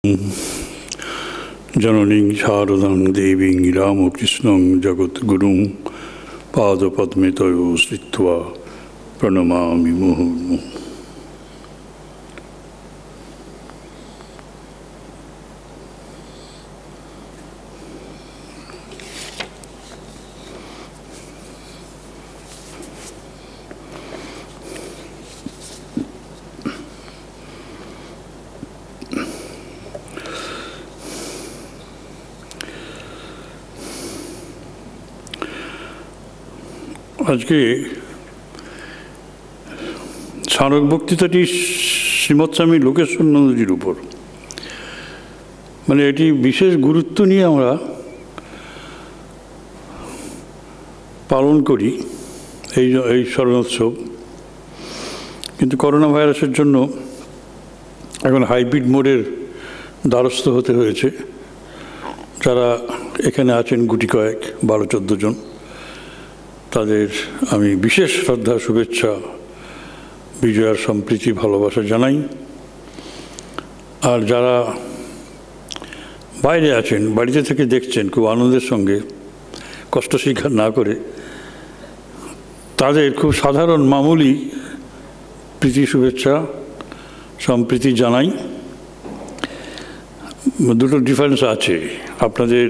जननीं शारदां देवीं रामकृष्णं जगद्गुरुं पादपद्मे तयो श्रित्वा प्रणमामि मुहुर्मुहुः। আজকে স্মারক বক্তৃতাটি শ্রীমৎ স্বামী লোকেশ্বরানন্দজির উপর, মানে এটি বিশেষ গুরুত্ব নিয়ে আমরা পালন করি এই স্মরণোৎসব। কিন্তু করোনা ভাইরাসের জন্য এখন হাইব্রিড মোডের দ্বারস্থ হতে হয়েছে। যারা এখানে আছেন গুটি কয়েক 12-14 জন, তাদের আমি বিশেষ শ্রদ্ধা, শুভেচ্ছা, বিজয়ার সম্প্রীতি, ভালোবাসা জানাই। আর যারা বাইরে আছেন, বাড়িতে থেকে দেখছেন খুব আনন্দের সঙ্গে, কষ্ট স্বীকার না করে, তাদের খুব সাধারণ মামুলি প্রীতি, শুভেচ্ছা, সম্প্রীতি জানাই। দুটো ডিফারেন্স আছে আপনাদের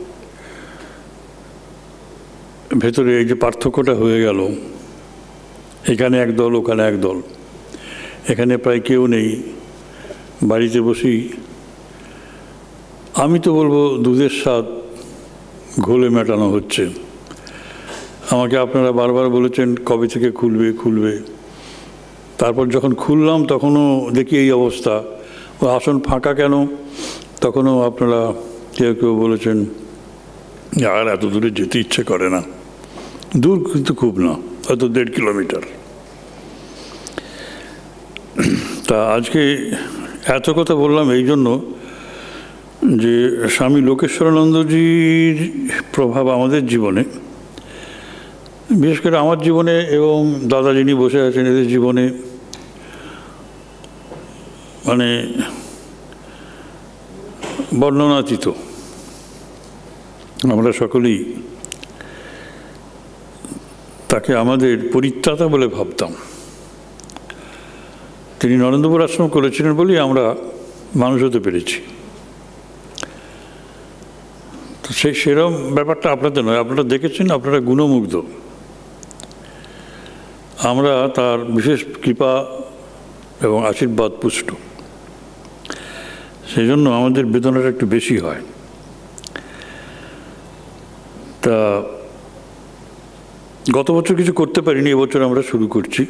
ভেতরে, এই যে পার্থক্যটা হয়ে গেল, এখানে এক দল, ওখানে এক দল, এখানে প্রায় কেউ নেই, বাড়িতে বসি। আমি তো বলবো দুধের স্বাদ ঘোলে মেটানো হচ্ছে। আমাকে আপনারা বারবার বলেছেন কবে থেকে খুলবে। তারপর যখন খুললাম তখনও দেখি এই অবস্থা, ও আসন ফাঁকা কেন? তখনও আপনারা কেউ বলেছেন আর এত দূরে যেতে ইচ্ছে করে না। দূর কিন্তু খুব না, হয়তো 1.5 কিলোমিটার। তা আজকে এত কথা বললাম এই জন্য যে স্বামী লোকেশ্বরানন্দজির প্রভাব আমাদের জীবনে, বিশেষ করে আমার জীবনে এবং দাদা যিনি বসে আছেন এদের জীবনে, মানে বর্ণনাতীত। আমরা সকলেই তাকে আমাদের পরিত্রাতা বলে ভাবতাম। তিনি নরেন্দ্রপুর আশ্রম করেছিলেন বলেই আমরা মানুষ হতে পেরেছি। তো সেরকম ব্যাপারটা আপনাদের নয়, আপনারা দেখেছেন, আপনারা গুণমুগ্ধ। আমরা তার বিশেষ কৃপা এবং আশীর্বাদ পুষ্ট, সেই জন্য আমাদের বেদনাটা একটু বেশি হয়। তা গত বছর কিছু করতে পারিনি, এবছর আমরা শুরু করছি।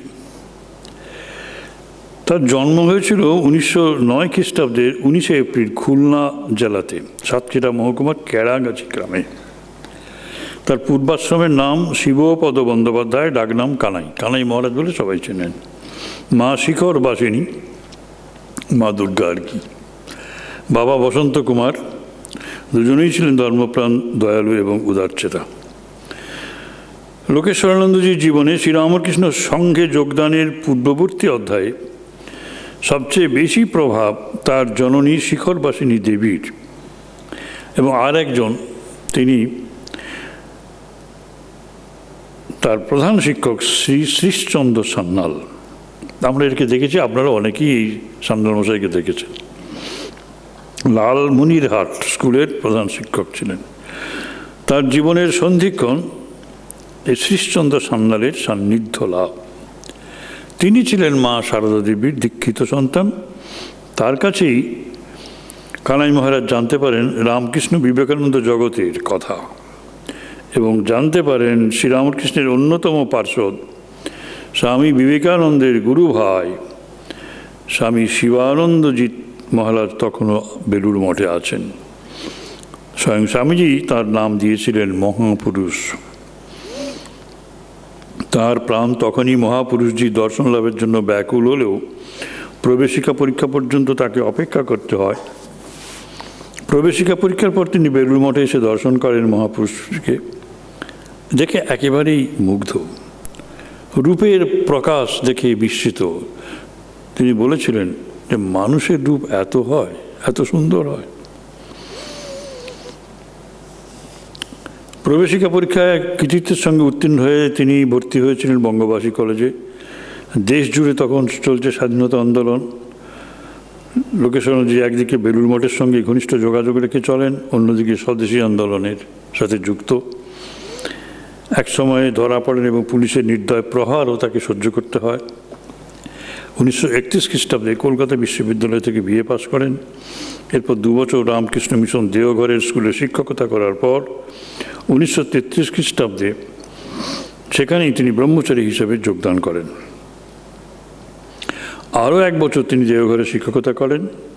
তার জন্ম হয়েছিল 1909 খ্রিস্টাব্দের 19 এপ্রিল খুলনা জেলাতে, সাতক্ষীরা মহকুমার কেরাগাছি গ্রামে। তার পূর্বাশ্রমের নাম শিবপদ বন্দ্যোপাধ্যায়, ডাকনাম কানাই মহারাজ বলে সবাই চেনেন। মা শিখর বাসিনী, মা দুর্গা আর কি। বাবা বসন্ত কুমার, দুজনেই ছিলেন ধর্মপ্রাণ, দয়ালু এবং উদারচেতা। লোকেশ্বরানন্দজির জীবনে শ্রীরামকৃষ্ণ সংঘে যোগদানের পূর্ববর্তী অধ্যায়ে সবচেয়ে বেশি প্রভাব তার জননী শিখরবাসিনী দেবীর, এবং আর একজন, তিনি তার প্রধান শিক্ষক শ্রী শ্রীশচন্দ্র সান্যাল। আমরা একে দেখেছি, আপনারা অনেকেই এই সান্যাল মশাইকে দেখেছেন। লালমনিরহাট স্কুলের প্রধান শিক্ষক ছিলেন। তার জীবনের সন্ধিক্ষণ এই শ্রীশচন্দ্র সান্যালের সান্নিধ্য লাভ। তিনি ছিলেন মা সারদা দেবীর দীক্ষিত সন্তান। তার কাছেই কানাই মহারাজ জানতে পারেন রামকৃষ্ণ বিবেকানন্দ জগতের কথা, এবং জানতে পারেন শ্রীরামকৃষ্ণের অন্যতম পার্ষদ স্বামী বিবেকানন্দের গুরু ভাই স্বামী শিবানন্দজিৎ মহারাজ তখনও বেলুড় মঠে আছেন। স্বয়ং স্বামীজি তার নাম দিয়েছিলেন মহাপুরুষ। তার প্রাণ তখনই মহাপুরুষজি দর্শন লাভের জন্য ব্যাকুল হলেও প্রবেশিকা পরীক্ষা পর্যন্ত তাকে অপেক্ষা করতে হয়। প্রবেশিকা পরীক্ষার পর তিনি বেলুড় মঠে এসে দর্শন করেন মহাপুরুষকে, দেখে একেবারেই মুগ্ধ। রূপের প্রকাশ দেখে বিস্মিত। তিনি বলেছিলেন যে মানুষের রূপ এত হয়, এত সুন্দর হয়। প্রবেশিকা পরীক্ষায় কৃতিত্বের সঙ্গে উত্তীর্ণ হয়ে তিনি ভর্তি হয়েছিলেন বঙ্গবাসী কলেজে। দেশ জুড়ে তখন চলছে স্বাধীনতা আন্দোলন। লোকেশনজি একদিকে বেলুড় মঠের সঙ্গে ঘনিষ্ঠ যোগাযোগ রেখে চলেন, অন্যদিকে স্বদেশী আন্দোলনের সাথে যুক্ত। এক সময়ে ধরা পড়েন এবং পুলিশের নির্দয় প্রহারও তাকে সহ্য করতে হয়। 1931 খ্রিস্টাব্দে কলকাতা বিশ্ববিদ্যালয় থেকে বিএ পাশ করেন। এরপর 2 বছর রামকৃষ্ণ মিশন দেওঘরের স্কুলে শিক্ষকতা করার পর 1933 খ্রিস্টাব্দে সেখানেই তিনি ব্রহ্মচারী হিসেবে যোগদান করেন। আরও 1 বছর তিনি দেওঘরে শিক্ষকতা করেন।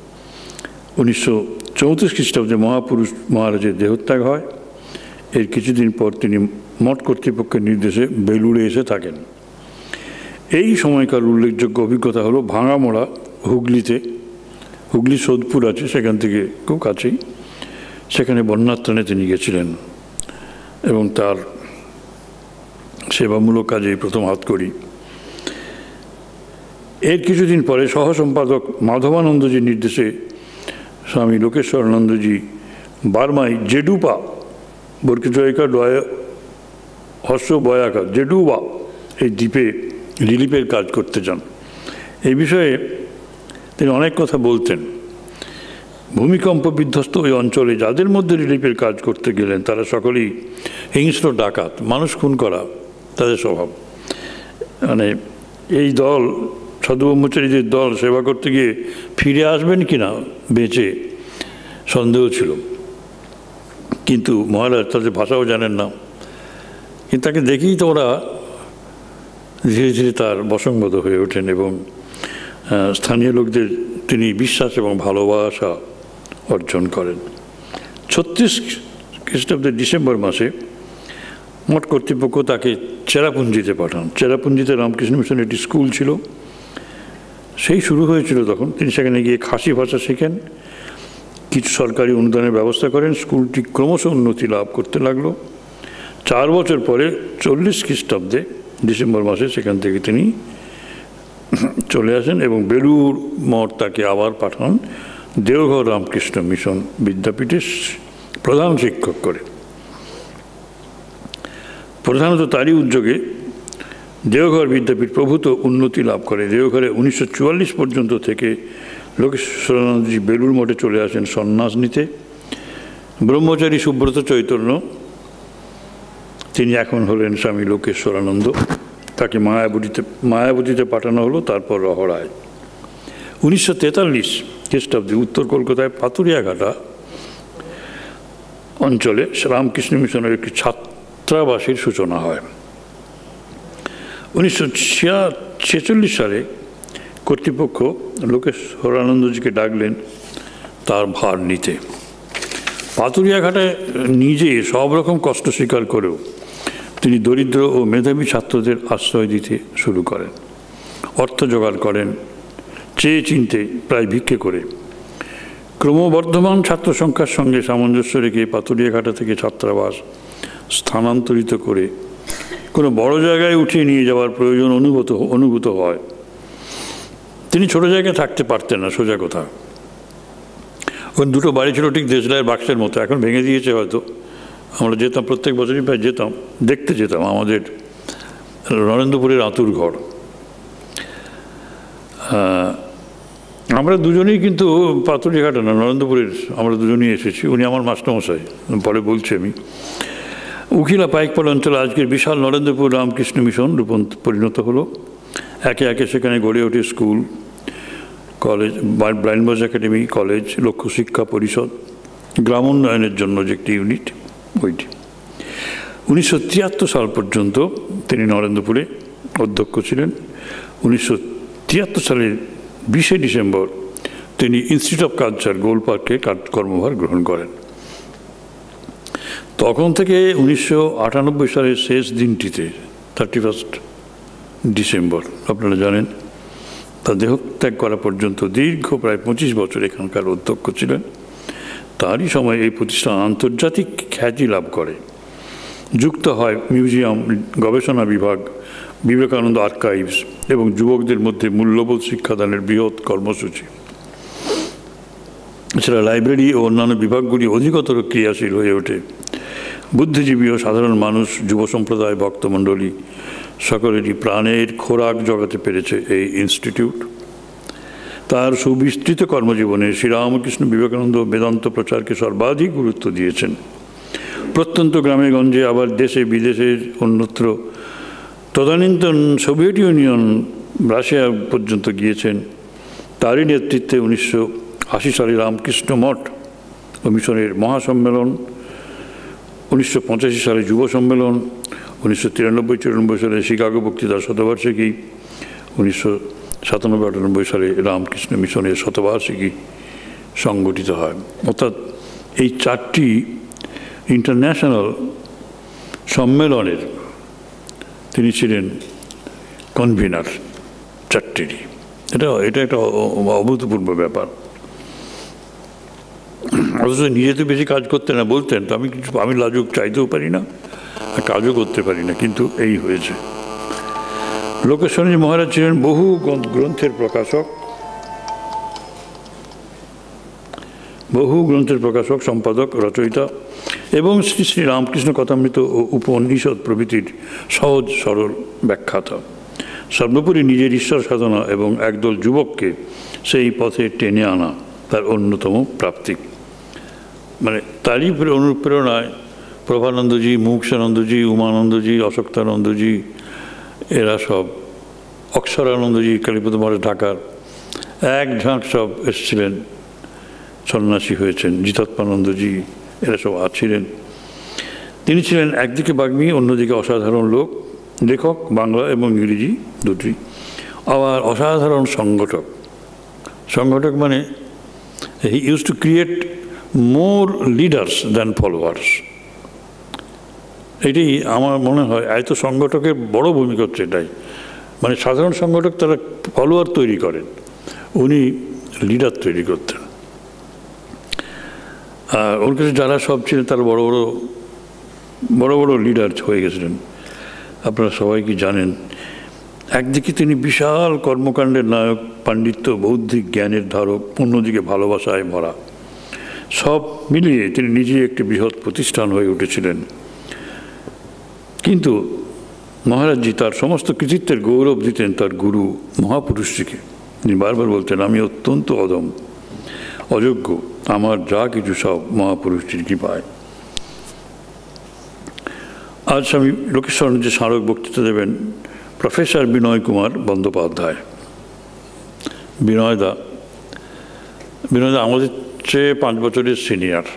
1934 খ্রিস্টাব্দে মহাপুরুষ মহারাজের দেহত্যাগ হয়। এর কিছুদিন পর তিনি মঠ কর্তৃপক্ষের নির্দেশে বেলুড়ে এসে থাকেন। এই সময়কার উল্লেখযোগ্য অভিজ্ঞতা হলো ভাঙামোড়া, হুগলি সোদপুর আছে, সেখান থেকে খুব কাছেই, সেখানে বন্যাত্রাণে তিনি গেছিলেন এবং তার সেবামূলক কাজে প্রথম হাতকড়ি। এর কিছুদিন পরে সহসম্পাদক মাধবানন্দজির নির্দেশে স্বামী লোকেশ্বরানন্দজি বার্মায় জেডুপা বর্কিজয়িকা ডয় হর্ষ বয়াকা জেডুবা এই দ্বীপে রিলিফের কাজ করতে যান। এই বিষয়ে তিনি অনেক কথা বলতেন। ভূমিকম্প বিধ্বস্ত ওই অঞ্চলে যাদের মধ্যে রিলিফের কাজ করতে গেলেন তারা সকলেই হিংস্র ডাকাত, মানুষ খুন করা তাদের স্বভাব। মানে এই দল, সাধু ব্রহ্মচারীদের দল সেবা করতে গিয়ে ফিরে আসবেন কিনা বেঁচে সন্দেহ ছিল। কিন্তু মহারাজ তাদের ভাষাও জানেন না, কিন্তু তাকে দেখেই তো ওরা ধীরে ধীরে তার বশংগত হয়ে ওঠেন এবং স্থানীয় লোকদের তিনি বিশ্বাস এবং ভালোবাসা অর্জন করেন। 36 খ্রিস্টাব্দের ডিসেম্বর মাসে মঠ কর্তৃপক্ষ তাকে চেরাপুঞ্জিতে পাঠান। চেরাপুঞ্জিতে রামকৃষ্ণ মিশনের একটি স্কুল ছিল, সেই শুরু হয়েছিল তখন। তিনি সেখানে গিয়ে খাসি ভাষা শেখেন, কিছু সরকারি অনুদানের ব্যবস্থা করেন। স্কুলটি ক্রমশ উন্নতি লাভ করতে লাগলো। 4 বছর পরে 40 খ্রিস্টাব্দে ডিসেম্বর মাসে সেখান থেকে তিনি চলে আসেন এবং বেলুড় মঠ তাকে আবার পাঠান দেওঘর রামকৃষ্ণ মিশন বিদ্যাপীঠের প্রধান শিক্ষক করে। প্রধানত তারই উদ্যোগে দেওঘর বিদ্যাপীঠ প্রভূত উন্নতি লাভ করে। দেওঘরে 1944 পর্যন্ত থেকে লোকেশ্বরানন্দজি বেলুড় মঠে চলে আসেন সন্ন্যাস নিতে। ব্রহ্মচারী সুব্রত চৈতন্য, তিনি এখন হলেন স্বামী লোকেশ্বরানন্দ। তাকে মায়াবতীতে পাঠানো হলো, তারপর রহড়ায়। 1943 খ্রিস্টাব্দে উত্তর কলকাতায় পাতুরিয়াঘাটা অঞ্চলে রামকৃষ্ণ মিশনের একটি ছাত্রাবাসের সূচনা হয়। 1946 সালে কর্তৃপক্ষ লোকেশ্বরানন্দজিকে ডাকলেন তার ভার নিতে। পাতুরিয়াঘাটায় নিজে সব রকম কষ্ট স্বীকার করেও তিনি দরিদ্র ও মেধাবী ছাত্রদের আশ্রয় দিতে শুরু করেন। অর্থ জোগাড় করেন চেয়ে চিনতে, প্রায় ভিক্ষে করে। ক্রমবর্ধমান ছাত্র সংখ্যার সঙ্গে সামঞ্জস্য রেখে পাতুরিয়াঘাটা থেকে ছাত্রাবাস স্থানান্তরিত করে কোনো বড় জায়গায় উঠিয়ে নিয়ে যাওয়ার প্রয়োজন অনুভূত হয়। তিনি ছোট জায়গায় থাকতে পারতেন না, সোজা কথা। ওখানে 2টো বাড়ি ছিল ঠিক দেশলাইয়ের বাক্সের মতো, এখন ভেঙে দিয়েছে হয়তো। আমরা যেতাম, প্রত্যেক বছরই প্রায় যেতাম, দেখতে যেতাম আমাদের নরেন্দ্রপুরের আতুর ঘর। আমরা দুজনেই কিন্তু পাতুরিয়াঘাটা না, নরেন্দ্রপুরের আমরা দুজনেই এসেছি। উনি আমার মাস্টারমশাই, পরে বলছি আমি। উখিলা পাইকপাড় অঞ্চলে আজকের বিশাল নরেন্দ্রপুর রামকৃষ্ণ মিশন পরিণত হলো। একে একে সেখানে গড়ে ওঠে school, college, blind boys academy, college, লক্ষ্য শিক্ষা পরিষদ, গ্রাম উন্নয়নের জন্য যে একটি ইউনিট, ওইটি। 1973 সাল পর্যন্ত তিনি নরেন্দ্রপুরে অধ্যক্ষ ছিলেন। 1973 সালের 20 ডিসেম্বর তিনি ইনস্টিটিউট অফ কালচার গোলপার্কে কর্মভার গ্রহণ করেন। তখন থেকে 1998 সালের শেষ দিনটিতে 31 ডিসেম্বর আপনারা জানেন, তার দেহত্যাগ করা পর্যন্ত দীর্ঘ প্রায় 25 বছর এখানকার অধ্যক্ষ ছিলেন। তারই সময় এই প্রতিষ্ঠান আন্তর্জাতিক খ্যাতি লাভ করে। যুক্ত হয় মিউজিয়াম, গবেষণা বিভাগ, বিবেকানন্দ আর্কাইভস এবং যুবকদের মধ্যে মূল্যবোধ শিক্ষাদানের বৃহৎ কর্মসূচি। এছাড়া লাইব্রেরি ও অন্যান্য বিভাগগুলি অধিকতর ক্রিয়াশীল হয়ে ওঠে। বুদ্ধিজীবী ও সাধারণ মানুষ, যুব সম্প্রদায়, ভক্তমণ্ডলী সকলেরই প্রাণের খোরাক জোগাতে পেরেছে এই ইনস্টিটিউট। তার সুবিস্তৃত কর্মজীবনে শ্রীরামকৃষ্ণ বিবেকানন্দ বেদান্ত প্রচারকে সর্বাধিক গুরুত্ব দিয়েছেন। প্রত্যন্ত গ্রামে গঞ্জে, আবার দেশে বিদেশের অন্যত্র, তদানীন্তন সোভিয়েত ইউনিয়ন, রাশিয়া পর্যন্ত গিয়েছেন। তারই নেতৃত্বে 1980 সালে রামকৃষ্ণ মঠ ও মিশনের মহাসম্মেলন, 1985 সালে যুব সম্মেলন, 1993-94 সালে শিকাগো বক্তৃতার শতবার্ষিকী, 1997-98 সালে রামকৃষ্ণ মিশনের শতবার্ষিকী সংগঠিত হয়। অর্থাৎ এই 4টি ইন্টারন্যাশনাল সম্মেলনের তিনি ছিলেন কনভিনার, 4টিরই। এটা একটা অভূতপূর্ব ব্যাপার। অথচ নিজে তো বেশি কাজ করতে না বলতেন, তো আমি লাজুক, চাইতেও পারি না আর কাজও করতে পারি না, কিন্তু এই হয়েছে। লোকেশ্বরী মহারাজ ছিলেন বহু গ্রন্থের প্রকাশক, সম্পাদক, রচয়িতা এবং শ্রী শ্রী রামকৃষ্ণ কথামৃত ও উপনিষদ প্রভৃতির সহজ সরল ব্যাখ্যাতা। সর্বোপরি নিজের ঈশ্বর সাধনা এবং একদল যুবককে সেই পথে টেনে আনা তার অন্যতম প্রাপ্তি। মানে তারই অনুপ্রেরণায় প্রভানন্দজি, মুক্তানন্দজি, উমানন্দজি, অশোক্তানন্দজি, এরা সব, অক্ষরানন্দজি কালীপদ মহারাজ ঢাকার, এক ঝাঁক সব এসেছিলেন, সন্ন্যাসী হয়েছেন। জিতাত্মানন্দজি, এরা সব ছিলেন। তিনি ছিলেন একদিকে বাগ্মী, অন্যদিকে অসাধারণ লেখক, বাংলা এবং ইংরেজি দুটি, আবার অসাধারণ সংগঠক মানে he use to create more leaders than followers. এটাই আমার মনে হয়, এত সংগঠকের বড় ভূমিকা হচ্ছে এটাই। মানে সাধারণ সংগঠক তারা ফলোয়ার তৈরি করেন, উনি লিডার তৈরি করতেন। আর ওর কাছে যারা সব ছিলেন তারা বড় বড় লিডার হয়ে গেছিলেন। আপনারা সবাই কি জানেন, একদিকে তিনি বিশাল কর্মকাণ্ডের নায়ক, পাণ্ডিত্য, বৌদ্ধিক জ্ঞানের ধারক, অন্যদিকে ভালোবাসায় ভরা। সব মিলিয়ে তিনি নিজেই একটি বৃহৎ প্রতিষ্ঠান হয়ে উঠেছিলেন। কিন্তু মহারাজজি তার সমস্ত কৃতিত্বের গৌরব দিতেন তার গুরু মহাপুরুষজিকে। তিনি বারবার বলতেন, আমি অত্যন্ত অযোগ্য, আমার যা কিছু সব মহাপুরুষজির কৃপায়। আজ আমি লোকেশ্বরের যে স্মারক বক্তৃতা দেবেন প্রফেসর বিনয় কুমার বন্দ্যোপাধ্যায়। বিনয়দা আমাদের চেয়ে 5 বছরের সিনিয়র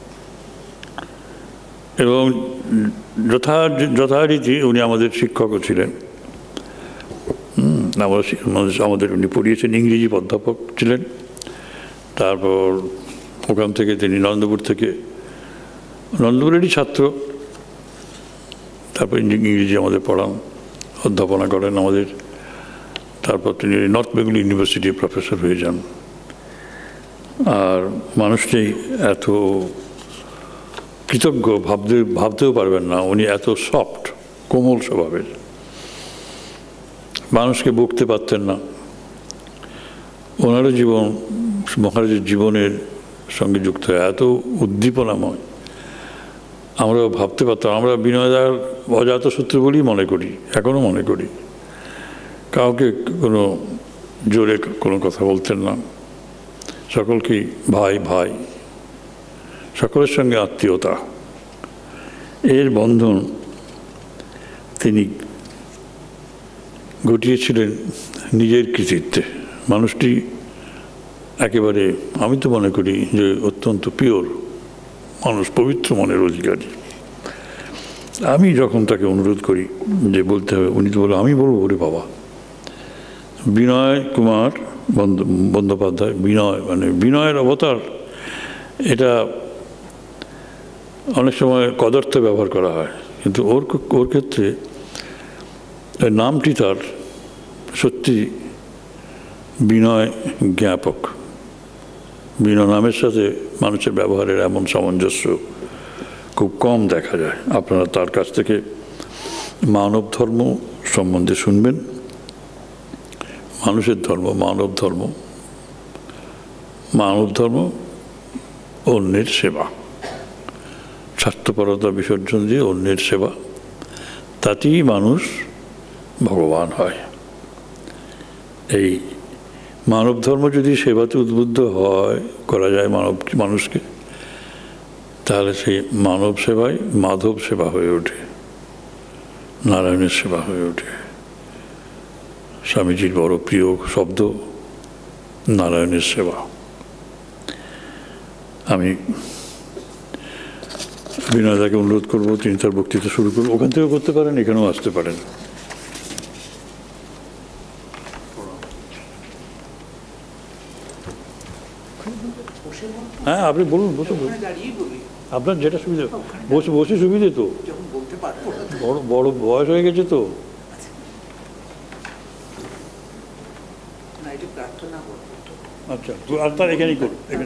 এবং যথারীতি উনি আমাদের শিক্ষকও ছিলেন। আমাদের উনি পড়িয়েছেন, ইংরেজি অধ্যাপক ছিলেন। তারপর ওখান থেকে তিনি নন্দপুরেরই ছাত্র, তারপর ইংরেজি আমাদের পড়ান, অধ্যাপনা করেন আমাদের। তারপর তিনি নর্থ বেঙ্গল ইউনিভার্সিটির প্রফেসর হয়ে যান। আর মানুষটি এত কৃতজ্ঞ ভাবতেও পারবেন না, উনি এত সফট, কোমল স্বভাবের। মানুষকে বকতে পারতেন না। ওনারও জীবন মহারাজের জীবনের সঙ্গে যুক্ত হয়, এত উদ্দীপনাময়। আমরা ভাবতে পারতাম, আমরা বিনয়দার অজাত সূত্র বলেই মনে করি, এখনও মনে করি। কাউকে কোনো জোরে কোনো কথা বলতেন না, সকলকেই ভাই ভাই, সকলের সঙ্গে আত্মীয়তা, এর বন্ধন তিনি ঘটিয়েছিলেন নিজের কৃতিত্বে। মানুষটি একেবারে, আমি তো মনে করি যে অত্যন্ত পিওর মানুষ, পবিত্র মনের অধিকারী। আমি যখন তাকে অনুরোধ করি যে বলতে হবে, উনি তো বলে, আমি বলবো, ওরে বাবা। বিনয় কুমার বন্দ্যোপাধ্যায়, মানে বিনয়ের অবতার, এটা অনেক সময় কদর্থে ব্যবহার করা হয়, কিন্তু ওর ক্ষেত্রে নামটি তার সত্যি বিনয় জ্ঞাপক। বিনয় নামের সাথে মানুষের ব্যবহারের এমন সামঞ্জস্য খুব কম দেখা যায়। আপনারা তার কাছ থেকে মানব ধর্ম সম্বন্ধে শুনবেন। মানুষের ধর্ম, মানব ধর্ম অন্যের সেবা, স্বার্থপরতা বিসর্জন দিয়ে অন্যের সেবা, তাতেই মানুষ ভগবান হয়। এই মানব ধর্ম যদি সেবাতে উদ্বুদ্ধ হয়, করা যায় মানুষকে, তাহলে সেই মানব সেবাই মাধব সেবা হয়ে ওঠে, নারায়ণের সেবা হয়ে ওঠে। স্বামীজির বড় প্রিয় শব্দ নারায়ণের সেবা। আমি বিনয়দাকে অনুরোধ করব, তিনি তার বক্তৃতা শুরু করবেন। ওখান থেকেও করতে পারেন, এখানেও আসতে পারেন। হ্যাঁ, আপনি বলুন, বসে বলুন, আপনার যেটা সুবিধা। বসে বসে সুবিধে তো, বড় বয়স হয়ে গেছে তো। আচ্ছা, আর তার এখানেই করুন, এখানে।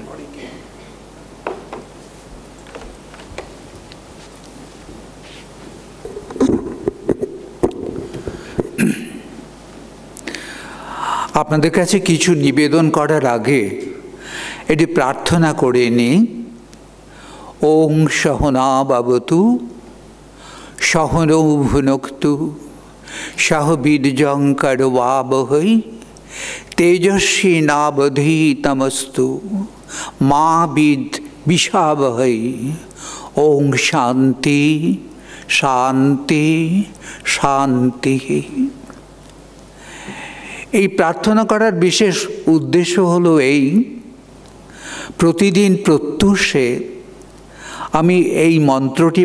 আপনাদের কাছে কিছু নিবেদন করার আগে এটি প্রার্থনা করে নিই। ওং সহনা ভবতু সহনৌ ভুনক্তু সহ বীর্যং করবাবহৈ তেজস্বী নাবধীতমস্তু মা বিদ্বিষাবহৈ। ওং শান্তি শান্তি শান্তি। এই প্রার্থনা করার বিশেষ উদ্দেশ্য হলো এই, প্রতিদিন প্রত্যুষে আমি এই মন্ত্রটি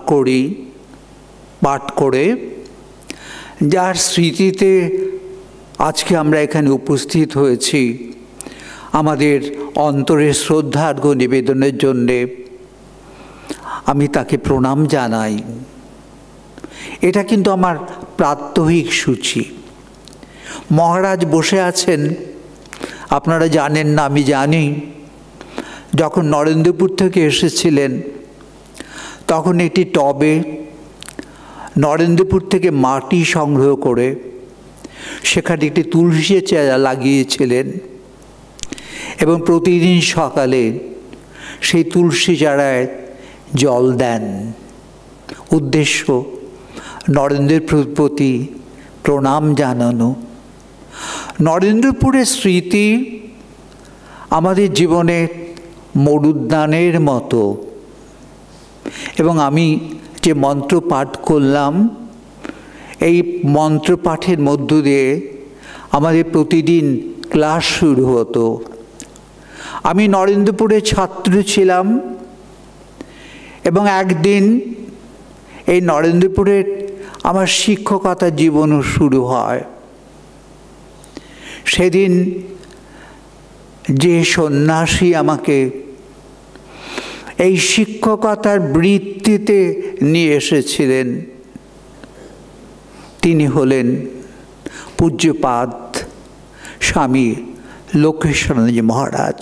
পাঠ করে যার স্মৃতিতে আজকে আমরা এখানে উপস্থিত হয়েছি, আমাদের অন্তরের শ্রদ্ধার্ঘ নিবেদনের জন্যে আমি তাকে প্রণাম জানাই। এটা কিন্তু আমার প্রাত্যহিক সূচি। মহারাজ বসে আছেন, আপনারা জানেন না, আমি জানি। যখন নরেন্দ্রপুর থেকে এসেছিলেন তখন একটি টবে নরেন্দ্রপুর থেকে মাটি সংগ্রহ করে সেখানে একটি তুলসী চারা লাগিয়েছিলেন এবং প্রতিদিন সকালে সেই তুলসী চারায় জল দেন। উদ্দেশ্য নরেন্দ্রপুর প্রতি প্রণাম জানানো। নরেন্দ্রপুরের স্মৃতি আমাদের জীবনে মরুদ্যানের মতো, এবং আমি যে মন্ত্র পাঠ করলাম, এই মন্ত্র পাঠের মধ্য দিয়ে আমাদের প্রতিদিন ক্লাস শুরু হতো। আমি নরেন্দ্রপুরে ছাত্র ছিলাম এবং একদিন এই নরেন্দ্রপুরের আমার শিক্ষকতা জীবনও শুরু হয়। সেদিন যে সন্ন্যাসী আমাকে এই শিক্ষকতার বৃত্তিতে নিয়ে এসেছিলেন তিনি হলেন পূজ্যপাদ স্বামী লোকেশ্বরানন্দজি মহারাজ।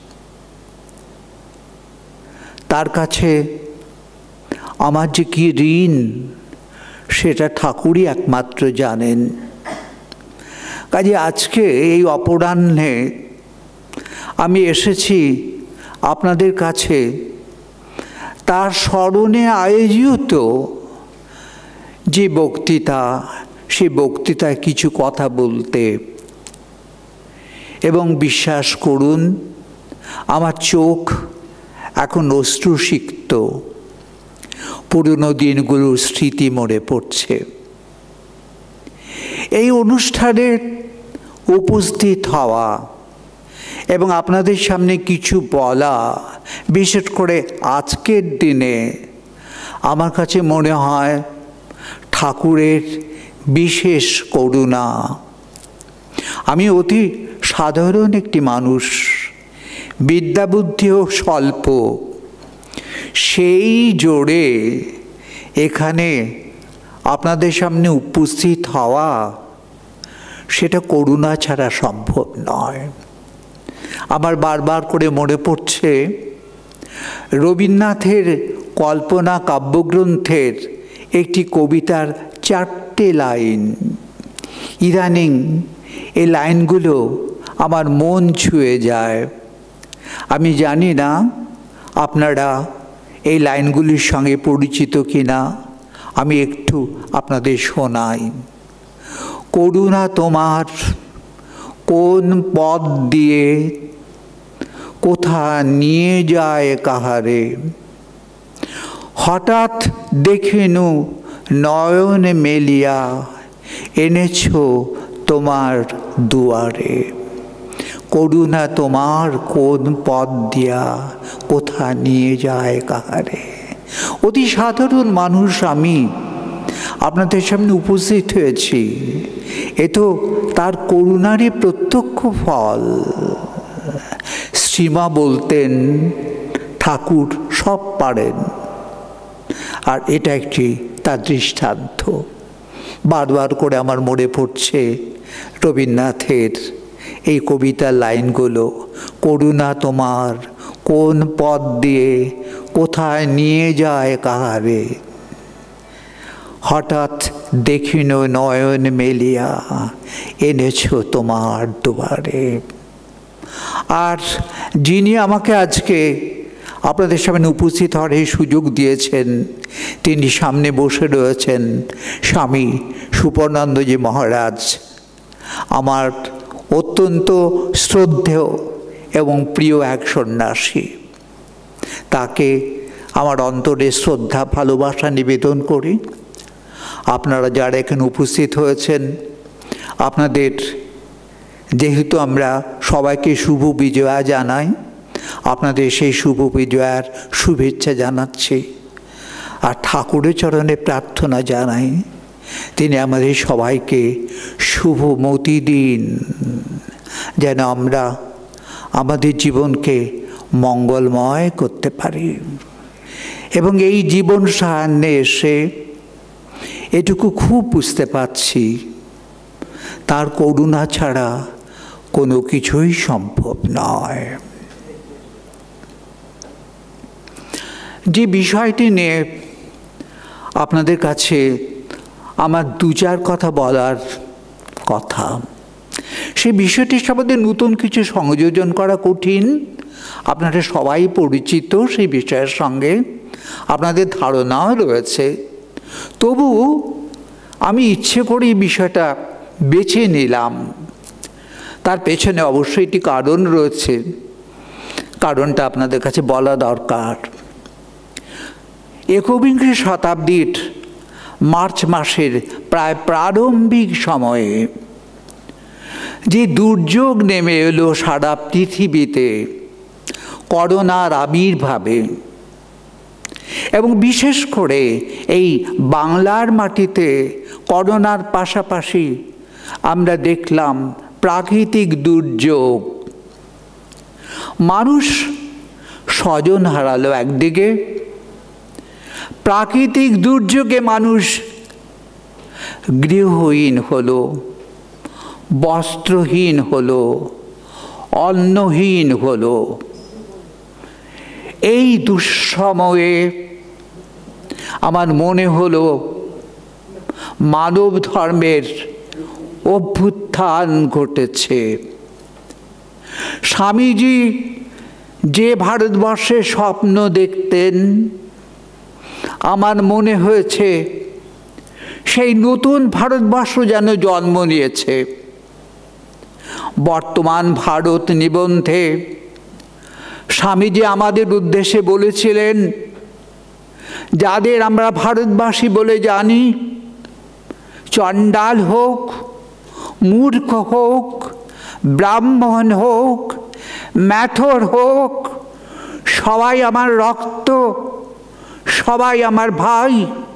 তার কাছে আমার যে কি ঋণ সেটা ঠাকুরই একমাত্র জানেন। কাজে আজকে এই অপরাহ্নে আমি এসেছি আপনাদের কাছে তার স্মরণে আয়োজিত যে বক্তৃতা, সেই বক্তৃতায় কিছু কথা বলতে। এবং বিশ্বাস করুন, আমার চোখ এখন অশ্রুসিক্ত, পুরনো দিনগুলোর স্মৃতি মনে পড়ছে। এই অনুষ্ঠানে উপস্থিত হওয়া এবং আপনাদের সামনে কিছু বলা, বিশেষ করে আজকের দিনে, আমার কাছে মনে হয় ঠাকুরের বিশেষ করুণা। আমি অতি সাধারণ একটি মানুষ, বিদ্যাবুদ্ধিও স্বল্প, সেই জোরে এখানে আপনাদের সামনে উপস্থিত হওয়া, সেটা করুণা ছাড়া সম্ভব নয়। আমার বারবার করে মনে পড়ছে রবীন্দ্রনাথের কল্পনা কাব্যগ্রন্থের একটি কবিতার 4টে লাইন। ইদানিং এই লাইনগুলো আমার মন ছুঁয়ে যায়। আমি জানি না আপনারা এই লাইনগুলির সঙ্গে পরিচিত কিনা আমি একটু আপনাদের শোনাই। করুণা তোমার কোন পথ দিয়ে কোথা নিয়ে যায় কাহারে, হঠাৎ দেখিনু নয়ন মেলিয়া এনেছ তোমার দুয়ারে। করুণা তোমার কোন পথ দিয়া কোথা নিয়ে যায় কাহারে। অতি সাধারণ মানুষ আমি আপনাদের সামনে উপস্থিত হয়েছি, এ তো তার করুণারই প্রত্যক্ষ ফল। শ্রীমা বলতেন ঠাকুর সব পারেন, আর এটা একটি তার দৃষ্টান্ত। বারবার করে আমার মনে পড়ছে রবীন্দ্রনাথের এই কবিতার লাইনগুলো, করুণা তোমার কোন পথ দিয়ে কোথায় নিয়ে যায় কাহারে, হঠাৎ দেখিন নয়ন মেলিয়া এনেছ তোমার দুয়ারে। আর যিনি আমাকে আজকে আপনাদের সামনে উপস্থিত হওয়ার এই সুযোগ দিয়েছেন, তিনি সামনে বসে রয়েছেন স্বামী সুপর্ণানন্দজি মহারাজ, আমার অত্যন্ত শ্রদ্ধেয় এবং প্রিয় এক সন্ন্যাসী। তাকে আমার অন্তরে শ্রদ্ধা ভালোবাসা নিবেদন করি। আপনারা যারা এখানে উপস্থিত হয়েছেন, আপনাদের যেহেতু আমরা সবাইকে শুভ বিজয়া জানাই, আপনাদের সেই শুভ বিজয়ার শুভেচ্ছা জানাচ্ছি। আর ঠাকুরের চরণে প্রার্থনা জানাই তিনি আমাদের সবাইকে শুভমতি দিন, যেন আমরা আমাদের জীবনকে মঙ্গলময় করতে পারি। এবং এই জীবন সাহান্যে এসে এটুকু খুব বুঝতে পারছি, তার করুণা ছাড়া কোনো কিছুই সম্ভব নয়। যে বিষয়টি নিয়ে আপনাদের কাছে আমার দু চার কথা বলার কথা, সেই বিষয়টির সম্বন্ধে নতুন কিছু সংযোজন করা কঠিন। আপনারা সবাই পরিচিত সেই বিষয়ের সঙ্গে, আপনাদের ধারণাও রয়েছে। তবু আমি ইচ্ছে করে এই বিষয়টা বেছে নিলাম। তার পেছনে অবশ্যই একটি কারণ রয়েছে, কারণটা আপনাদের কাছে বলা দরকার। একবিংশ শতাব্দীর মার্চ মাসের প্রায় প্রারম্ভিক সময়ে যে দুর্যোগ নেমে এলো সারা পৃথিবীতে করোনার আবির্ভাবে, এবং বিশেষ করে এই বাংলার মাটিতে করোনার পাশাপাশি আমরা দেখলাম প্রাকৃতিক দুর্যোগ। মানুষ স্বজন হারালো একদিকে, প্রাকৃতিক দুর্যোগে মানুষ গৃহহীন হলো, বস্ত্রহীন হলো, অন্নহীন হলো। এই দুঃসময়ে আমার মনে হলো মানব ধর্মের অভ্যুত্থান ঘটেছে। স্বামীজি যে ভারতবর্ষের স্বপ্ন দেখতেন, আমার মনে হয়েছে সেই নতুন ভারতবর্ষ যেন জন্ম নিয়েছে। বর্তমান ভারত নিবন্ধে স্বামীজি আমাদের উদ্দেশ্যে বলেছিলেন, যাদের আমরা ভারতবাসী বলে জানি, চণ্ডাল হোক, মূর্খ হোক, ব্রাহ্মণ হোক, ম্যাথর হোক, সবাই আমার রক্ত, সবাই আমার ভাই।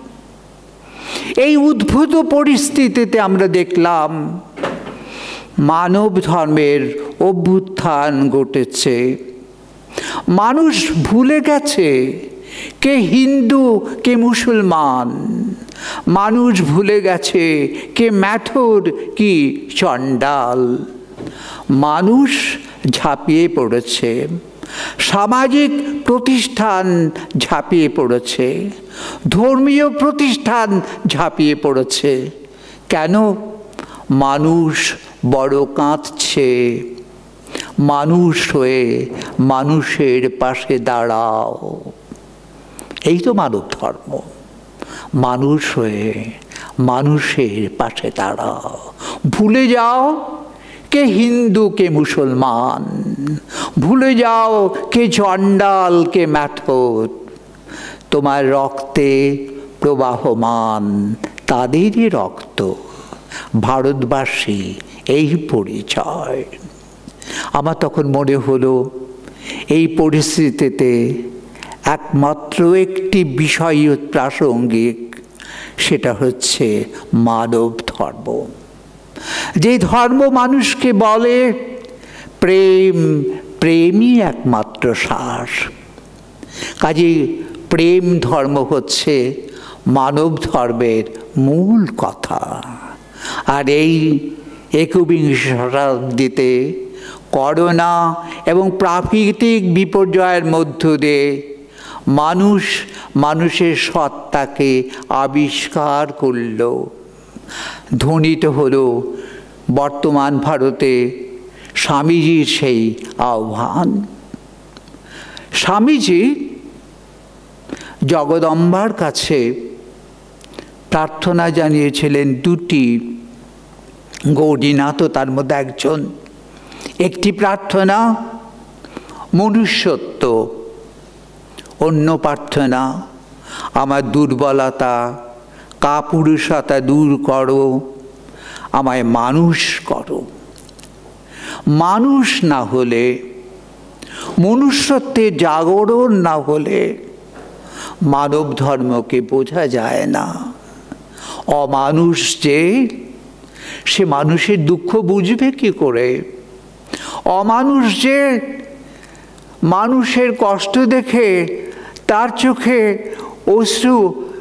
এই উদ্ভূত পরিস্থিতিতে আমরা দেখলাম মানব ধর্মের অভ্যুত্থান ঘটেছে। মানুষ ভুলে গেছে কে হিন্দু কে মুসলমান, মানুষ ভুলে গেছে কে ম্যাথর কি চণ্ডাল। মানুষ ঝাঁপিয়ে পড়েছে, সামাজিক প্রতিষ্ঠান ঝাঁপিয়ে পড়েছে, ধর্মীয় প্রতিষ্ঠান ঝাঁপিয়ে পড়েছে। কেন? মানুষ বড় কাঁদছে, মানুষ হয়ে মানুষের পাশে দাঁড়াও। এই তো মানব ধর্ম, মানুষ হয়ে মানুষের পাশে দাঁড়াও। ভুলে যাও কে হিন্দু কে মুসলমান, ভুলে যাও কে চণ্ডাল কে ম্যাথর। তোমার রক্তে প্রবাহমান তাদেরই রক্ত, ভারতবাসী এই পরিচয়। আমার তখন মনে হলো এই পরিস্থিতিতে একমাত্র একটি বিষয় প্রাসঙ্গিক, সেটা হচ্ছে মানব ধর্ম। যে ধর্ম মানুষকে বলে প্রেম, প্রেমই একমাত্র সার। কাজেই প্রেম ধর্ম হচ্ছে মানব ধর্মের মূল কথা। আর এই একবিংশ শতাব্দীতে করোনা এবং প্রাকৃতিক বিপর্যয়ের মধ্য দিয়ে মানুষ মানুষের সত্তাকে আবিষ্কার করল। ধ্বনিত হলো বর্তমান ভারতে স্বামীজির সেই আহ্বান। স্বামীজি জগদম্বার কাছে প্রার্থনা জানিয়েছিলেন দুটি, গৌরীনাথও তার মধ্যে একজন। একটি প্রার্থনা মনুষ্যত্ব, অন্য প্রার্থনা আমার দুর্বলতা কাপুরুষতা দূর করো, আমায় মানুষ করো। মানুষ না হলে, মনুষ্যত্বের জাগরণ না হলে মানব ধর্মকে বোঝা যায় না। অমানুষ যে, সে মানুষের দুঃখ বুঝবে কি করে? অমানুষ যে মানুষের কষ্ট দেখে তার চোখে অশ্রু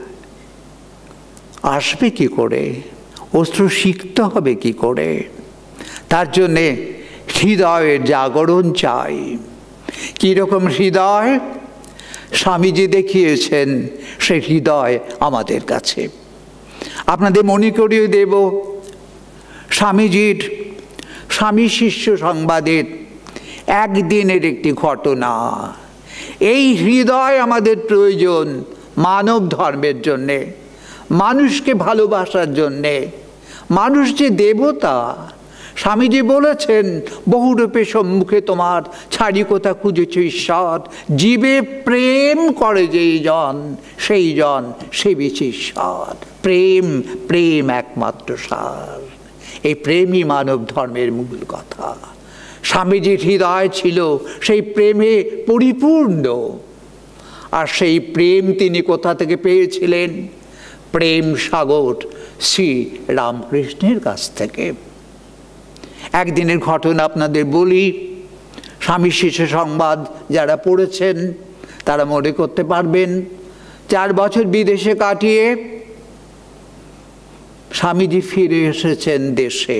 আসবে কি করে? অশ্রু শিখতে হবে কি করে? তার জন্যে হৃদয়ের জাগরণ চাই। কীরকম হৃদয়? স্বামীজি দেখিয়েছেন সে হৃদয় আমাদের কাছে। আপনাদের মনে করিয়ে দেব স্বামীজির স্বামী শিষ্য সংবাদের একদিনের একটি ঘটনা। এই হৃদয় আমাদের প্রয়োজন মানব ধর্মের জন্যে, মানুষকে ভালোবাসার জন্যে। মানুষ যে দেবতা, স্বামীজি বলেছেন বহুরূপে সম্মুখে তোমার ছাড়ি কোথা খুঁজেছ ঈশ্বর, জীবে প্রেম করে যেই জন সেই জন সেবিছে ঈশ্বর। প্রেম, প্রেম একমাত্র সার। এই প্রেমই মানব ধর্মের মূল কথা। স্বামীজির হৃদয় ছিল সেই প্রেমে পরিপূর্ণ। আর সেই প্রেম তিনি কোথা থেকে পেয়েছিলেন? প্রেম সাগর শ্রী রামকৃষ্ণের কাছ থেকে। একদিনের ঘটনা আপনাদের বলি। স্বামী শিষ্য সংবাদ যারা পড়েছেন তারা মনে করতে পারবেন। 4 বছর বিদেশে কাটিয়ে স্বামীজি ফিরে এসেছেন দেশে।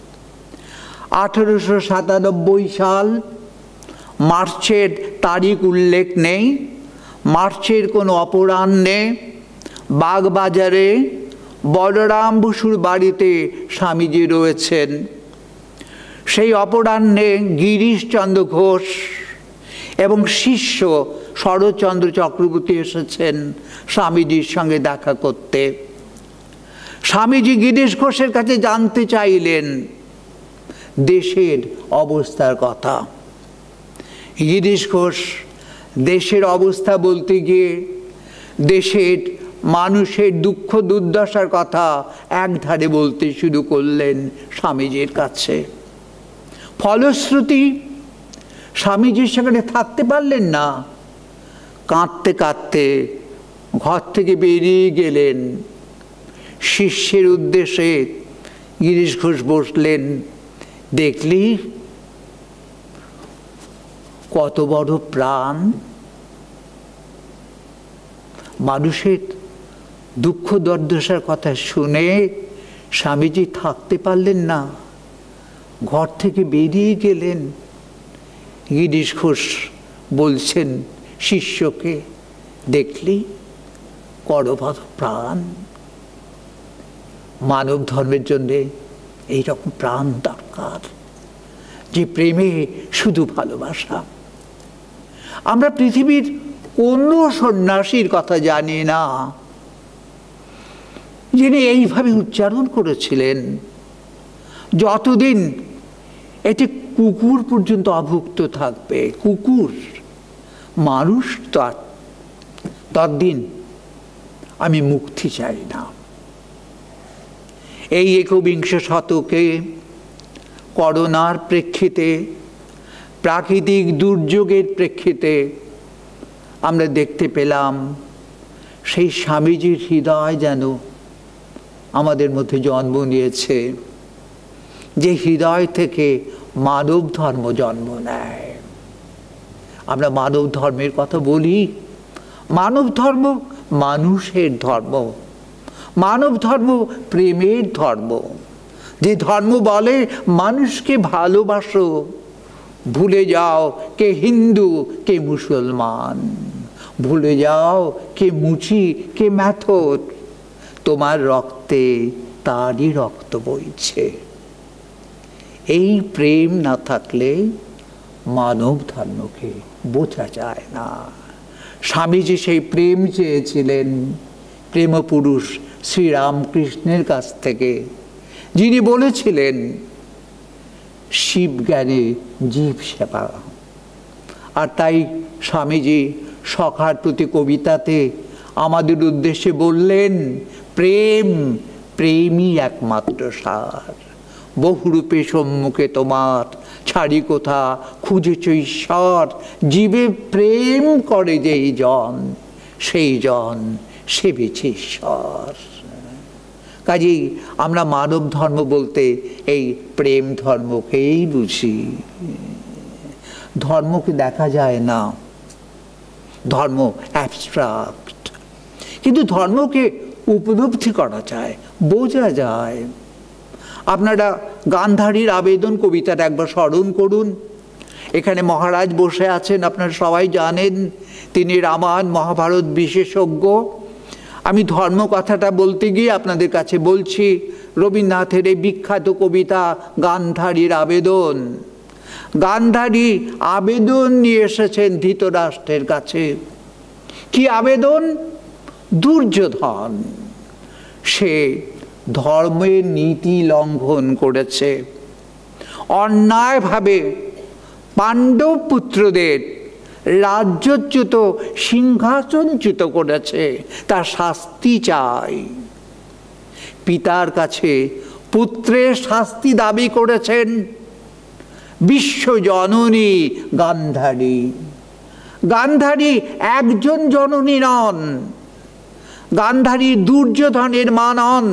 1897 সাল, মার্চের তারিখ উল্লেখ নেই, মার্চের কোনো অপরাহ্নে বাগবাজারে বলরাম বসুর বাড়িতে স্বামীজি রয়েছেন। সেই অপরাহ্নে গিরিশচন্দ্র ঘোষ এবং শিষ্য শরৎচন্দ্র চক্রবর্তী এসেছেন স্বামীজির সঙ্গে দেখা করতে। স্বামীজি গিরিশ ঘোষের কাছে জানতে চাইলেন দেশের অবস্থার কথা। গিরিশ ঘোষ দেশের অবস্থা বলতে গিয়ে দেশের মানুষের দুঃখ দুর্দশার কথা একধারে বলতে শুরু করলেন স্বামীজির কাছে। ফলশ্রুতি স্বামীজির সেখানে থাকতে পারলেন না। কাঁদতে কাঁদতে ঘর থেকে বেরিয়ে গেলেন। শিষ্যের উদ্দেশ্যে গিরিশ ঘোষ বসলেন, দেখলি কত বড় প্রাণ! মানুষের দুঃখ দুর্দশার কথা শুনে স্বামীজি থাকতে পারলেন না, ঘর থেকে বেরিয়ে গেলেন। গিরিশ ঘোষ বলছেন শিষ্যকে, দেখলি কত বড় প্রাণ! মানব ধর্মের জন্যে এইরকম প্রাণ দরকার। যে প্রেমে শুধু ভালোবাসা। আমরা পৃথিবীর কোনো সন্ন্যাসীর কথা জানি না যিনি এইভাবে উচ্চারণ করেছিলেন, যতদিন এটি কুকুর পর্যন্ত অভুক্ত থাকবে, কুকুর মানুষ ততদিন আমি মুক্তি চাই না। এই একবিংশ শতকে করোনার প্রেক্ষিতে, প্রাকৃতিক দুর্যোগের প্রেক্ষিতে আমরা দেখতে পেলাম সেই স্বামীজির হৃদয় যেন আমাদের মধ্যে জন্ম নিয়েছে, যে হৃদয় থেকে মানব ধর্ম জন্ম নেয়। আমরা মানব ধর্মের কথা বলি, মানব ধর্ম মানুষের ধর্ম, মানব ধর্ম প্রেমের ধর্ম, যে ধর্ম বলে মানুষকে ভালোবাসো, ভুলে যাও কে হিন্দু কে মুসলমান, ভুলে যাও কে মুচি কে ম্যাথর, তোমার রক্তে তারই রক্ত বইছে। এই প্রেম না থাকলে মানব ধর্মকে বোঝা যায় না। স্বামীজি সেই প্রেম চেয়েছিলেন প্রেম পুরুষ শ্রীরামকৃষ্ণের কাছ থেকে, যিনি বলেছিলেন শিব জ্ঞানে জীব সেবা। আর তাই স্বামীজি সখার প্রতি কবিতাতে আমাদের উদ্দেশ্যে বললেন, প্রেম প্রেমই একমাত্র সার, বহুরূপে সম্মুখে তোমার, ছাড়ি কোথা খুঁজেছ ঈশ্বর, জীবে প্রেম করে যেই জন, সেই জন সেবেছে ঈশ্বর। কাজেই আমরা মানব ধর্ম বলতে এই প্রেম ধর্মকেই বুঝি। ধর্মকে দেখা যায় না, ধর্ম অ্যাবস্ট্রাক্ট, কিন্তু ধর্মকে উপলব্ধি করা যায়, বোঝা যায়। আপনারা গান্ধারীর আবেদন কবিতাটা একবার স্মরণ করুন। এখানে মহারাজ বসে আছেন, আপনারা সবাই জানেন তিনি রামায়ণ মহাভারত বিশেষজ্ঞ। আমি ধর্ম কথাটা বলতে গিয়ে আপনাদের কাছে বলছি রবীন্দ্রনাথের এই বিখ্যাত কবিতা গান্ধারীর আবেদন। গান্ধারী আবেদন নিয়ে এসেছেন ধৃতরাষ্ট্রের কাছে। কি আবেদন? দুর্যোধন সে ধর্মের নীতি লঙ্ঘন করেছে, অন্যায়ভাবে পাণ্ডব পুত্রদের রাজ্যচ্যুত সিংহাসনচ্যুত করেছে, তার শাস্তি চাই। পিতার কাছে পুত্রের শাস্তি দাবি করেছেন বিশ্বজননী গান্ধারী। গান্ধারী একজন জননী নন, গান্ধারী দুর্যোধনের মা নন।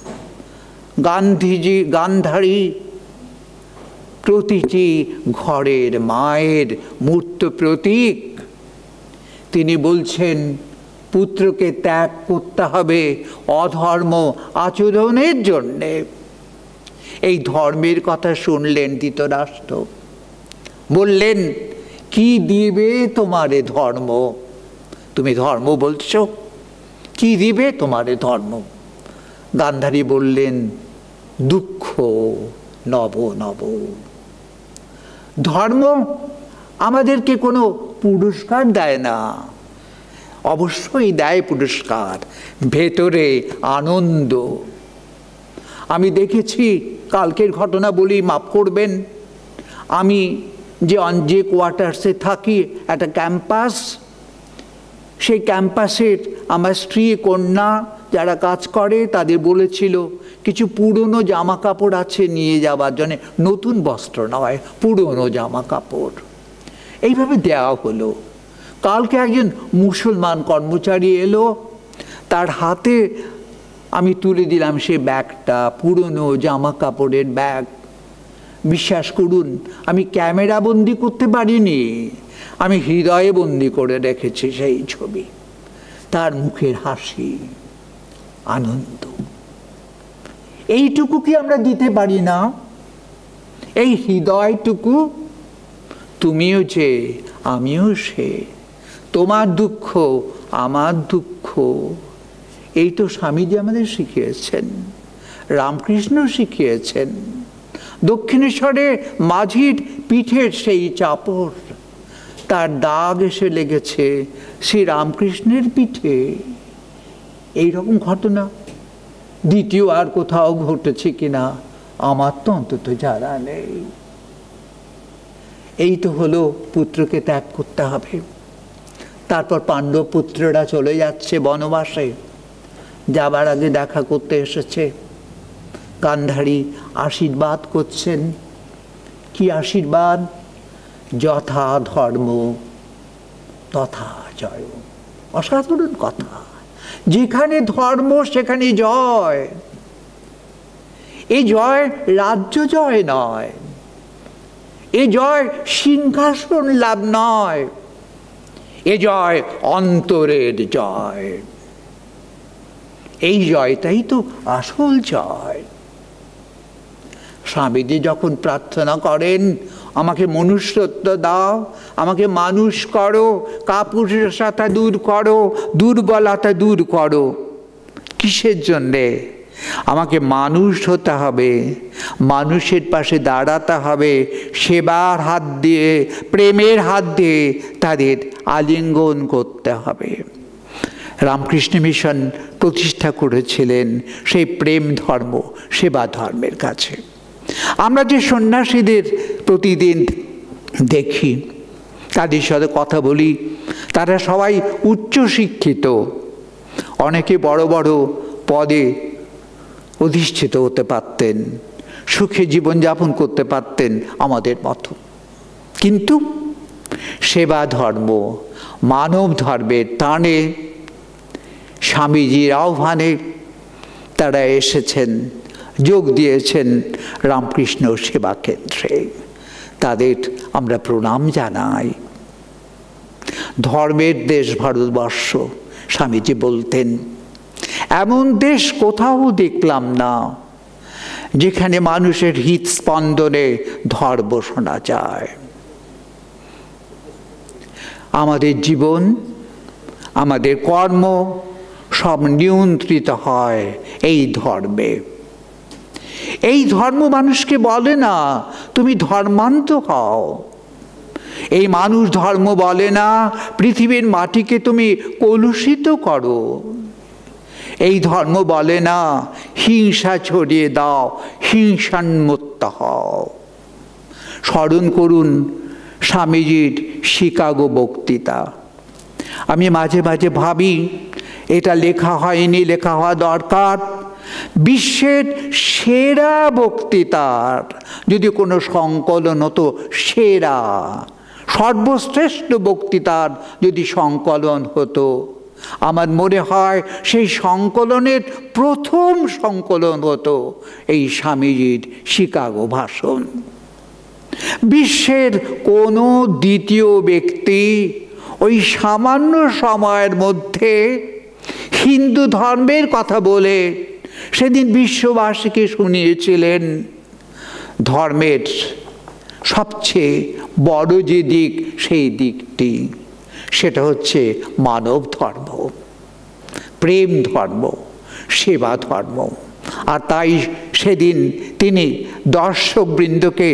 গান্ধারী প্রতিটি ঘরের মায়ের মূর্ত প্রতীক। তিনি বলছেন পুত্রকে ত্যাগ করতে হবে অধর্ম আচরণের জন্যে। এই ধর্মের কথা শুনলেন ধৃতরাষ্ট্র, বললেন কি দিবে তোমারে ধর্ম? তুমি ধর্ম বলছো, কি দিবে তোমারে ধর্ম? গান্ধারী বললেন দুঃখ নব নব। ধর্ম আমাদেরকে কোনো পুরস্কার দেয় না, অবশ্যই দেয় পুরস্কার, ভেতরে আনন্দ। আমি দেখেছি, কালকের ঘটনা বলি, মাফ করবেন, আমি যে কোয়ার্টার্সে থাকি একটা ক্যাম্পাস, সেই ক্যাম্পাসের আমার স্ত্রী কন্যা যারা কাজ করে তাদের বলেছিল কিছু পুরনো জামা কাপড় আছে নিয়ে যাওয়ার জন্য, নতুন বস্ত্র নয়, পুরনো জামা কাপড়। এইভাবে দেওয়া হলো। কালকে একজন মুসলমান কর্মচারী এলো, তার হাতে আমি তুলে দিলাম সে ব্যাগটা, পুরনো জামা কাপড়ের ব্যাগ। বিশ্বাস করুন আমি ক্যামেরা বন্দি করতে পারিনি, আমি হৃদয়ে বন্দি করে রেখেছি সেই ছবি। তার মুখের হাসি, আনন্দ, এইটুকু কি আমরা দিতে পারি না? এই হৃদয়টুকু, তুমিও যে আমিও সে, তোমার দুঃখ আমার দুঃখ, এই তো স্বামীজি আমাদের শিখিয়েছেন, রামকৃষ্ণ শিখিয়েছেন। দক্ষিণেশ্বরে মাঝির পিঠের সেই চাপড়, তার দাগ এসে লেগেছে শ্রীরামকৃষ্ণের পিঠে। এইরকম ঘটনা দ্বিতীয় আর কোথাও ঘটেছে কিনা আমার তো অন্তত জানা নেই। এই তো হলো পুত্রকে ত্যাগ করতে হবে। তারপর পাণ্ডব পুত্ররা চলে যাচ্ছে বনবাসে। যাবার আগে দেখা করতে এসেছে। গান্ধারী আশীর্বাদ করছেন। কি আশীর্বাদ? যথা ধর্ম তথা জয়। অসাধারণ কথা। যেখানে ধর্ম সেখানে জয়। এই জয় রাজ্য জয় নয়, এ জয় সিংহাসন লাভ নয়, এ জয় অন্তরের জয়। এই জয়টাই তো আসল জয়। স্বামীজি যখন প্রার্থনা করেন, আমাকে মনুষ্যত্ব দাও, আমাকে মানুষ করো, কাপুরুষতা দূর করো, দুর্বলতা দূর করো। কিসের জন্যে? আমাকে মানুষ হতে হবে, মানুষের পাশে দাঁড়াতে হবে, সেবার হাত দিয়ে, প্রেমের হাত দিয়ে তাদের আলিঙ্গন করতে হবে। রামকৃষ্ণ মিশন প্রতিষ্ঠা করেছিলেন সেই প্রেম ধর্ম, সেবা ধর্মের কাছে। আমরা যে সন্ন্যাসীদের প্রতিদিন দেখি, তাদের সাথে কথা বলি, তারা সবাই উচ্চশিক্ষিত, অনেকে বড় বড় পদে অধিষ্ঠিত হতে পারতেন, সুখে জীবনযাপন করতে পারতেন আমাদের মতো। কিন্তু সেবা ধর্ম, মানব ধর্মের টানে, স্বামীজির আহ্বানে তারা এসেছেন, যোগ দিয়েছেন রামকৃষ্ণ সেবা কেন্দ্রে। তাদের আমরা প্রণাম জানাই। ধর্মের দেশ ভারতবর্ষ, স্বামীজি বলতেন। এমন দেশ কোথাও দেখলাম না যেখানে মানুষের হৃৎস্পন্দনে ধর্ম শোনা যায়। আমাদের জীবন, আমাদের কর্ম সব নিয়ন্ত্রিত হয় এই ধর্মে। এই ধর্ম মানুষকে বলে না তুমি ধর্মান্ত হও। এই মানুষ ধর্ম বলে না পৃথিবীর মাটিকে তুমি কলুষিত করো। এই ধর্ম বলে না হিংসা ছড়িয়ে দাও, হিংসান্মুক্ত হও। স্মরণ করুন স্বামীজির শিকাগো বক্তৃতা। আমি মাঝে মাঝে ভাবি, এটা লেখা হয়নি, লেখা হওয়া দরকার। বিশ্বের সেরা বক্তৃতার যদি কোনো সংকলন হতো, সেরা সর্বশ্রেষ্ঠ বক্তৃতার যদি সংকলন হতো, আমার মনে হয় সেই সংকলনের প্রথম সংকলন হতো এই স্বামীজির শিকাগো ভাষণ। বিশ্বের কোনো দ্বিতীয় ব্যক্তি ওই সামান্য সময়ের মধ্যে হিন্দু ধর্মের কথা বলে সেদিন বিশ্ববাসীকে শুনিয়েছিলেন ধর্মের সবচেয়ে বড় যে দিক, সেই দিকটি সেটা হচ্ছে মানব ধর্ম, প্রেম ধর্ম, সেবা ধর্ম। আর তাই সেদিন তিনি দর্শকবৃন্দকে,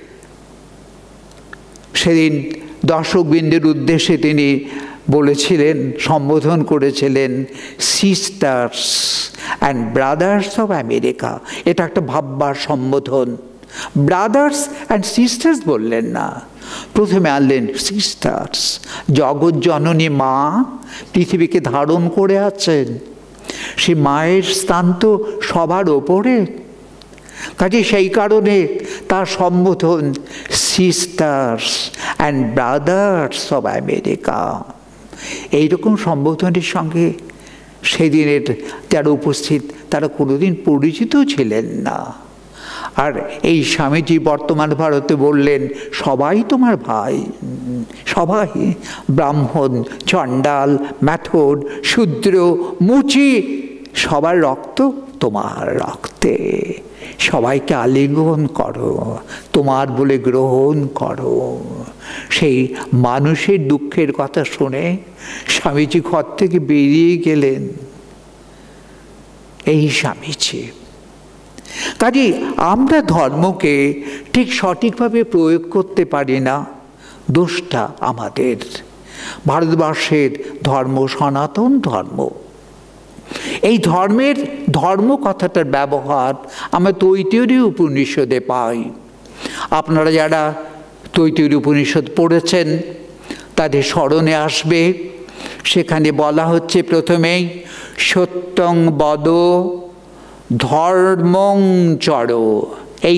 সেদিন দর্শকবৃন্দের উদ্দেশ্যে তিনি বলেছিলেন, সম্বোধন করেছিলেন, sisters and brothers of America. এটা একটা ভাববার সম্বোধন। ব্রাদার্স অ্যান্ড সিস্টার্স বললেন না, প্রথমে আনলেন সিস্টার্স। জগৎ জননী মা পৃথিবীকে ধারণ করে আছেন, সে মায়ের স্থান তো সবার ওপরে। কাজে সেই কারণে তার সম্বোধন sisters and brothers of America. এইরকম সম্বোধনের সঙ্গে সেদিনের যারা উপস্থিত তারা কোনোদিন পরিচিত ছিলেন না। আর এই স্বামীজি বর্তমান ভারতে বললেন, সবাই তোমার ভাই, সবাই, ব্রাহ্মণ, চণ্ডাল, ম্যাথর, শূদ্র, মুচি, সবার রক্ত তোমার রক্তে। সবাইকে আলিঙ্গন করো, তোমার বলে গ্রহণ করো। সেই মানুষের দুঃখের কথা শুনে স্বামীজি ঘর থেকে বেরিয়ে গেলেন। এই স্বামীজি। কাজেই আমরা ধর্মকে ঠিক সঠিকভাবে প্রয়োগ করতে পারি না, দোষটা আমাদের। ভারতবর্ষের ধর্ম সনাতন ধর্ম। এই ধর্ম কথাটার ব্যবহার আমরা তৈতরী উপনিষদে পাই। আপনারা যারা তৈতরী উপনিষদ পড়েছেন তাদের স্মরণে আসবে, সেখানে বলা হচ্ছে প্রথমেই সত্যং বদ ধর্মং চর। এই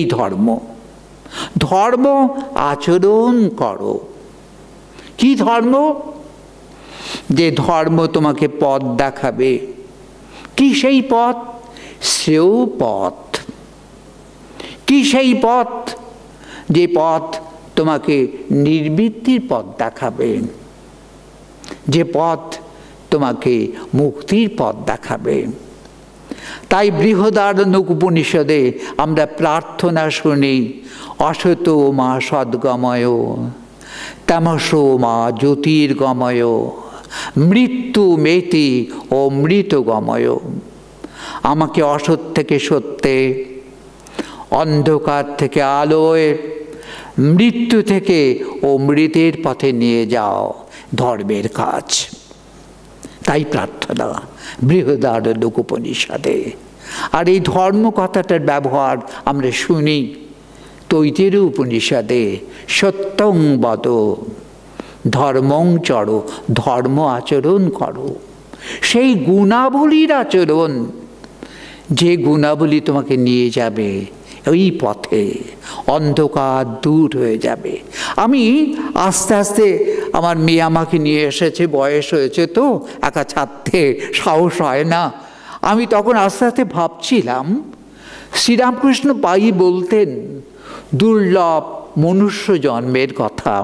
ধর্ম আচরণ করো। কি ধর্ম? যে ধর্ম তোমাকে পথ দেখাবে। কি সেই পথ? শ্রেয় পথ। কি সেই পথ? যে পথ তোমাকে নির্বৃত্তির পথ দেখাবে, যে পথ তোমাকে মুক্তির পথ দেখাবে। তাই বৃহদারণ্যক উপনিষদে আমরা প্রার্থনা শুনি, অসতো মা সদ্গময়, তামসো মা জ্যোতির্গময়, মৃত্যু মেতি ও মৃতগময়। আমাকে অসৎ থেকে সত্যে, অন্ধকার থেকে আলোয়, মৃত্যু থেকে ও মৃতের পথে নিয়ে যাও, ধর্মের কাজ। তাই প্রার্থনা বৃহদারণ্যক উপনিষদে। আর এই ধর্ম কথাটার ব্যবহার আমরা শুনি তৈতরী উপনিষদে, সত্যং বদ ধর্মং চর, ধর্ম আচরণ করো। সেই গুণাবলীর আচরণ, যে গুণাবলী তোমাকে নিয়ে যাবে ওই পথে, অন্ধকার দূর হয়ে যাবে। আমি আস্তে আস্তে, আমার মেয়ে আমাকে নিয়ে এসেছে, বয়স হয়েছে তো একা ছাড়তে সাহস হয় না। আমি তখন আস্তে আস্তে ভাবছিলাম, শ্রীরামকৃষ্ণ পাই বলতেন দুর্লভ মনুষ্য জন্মের কথা,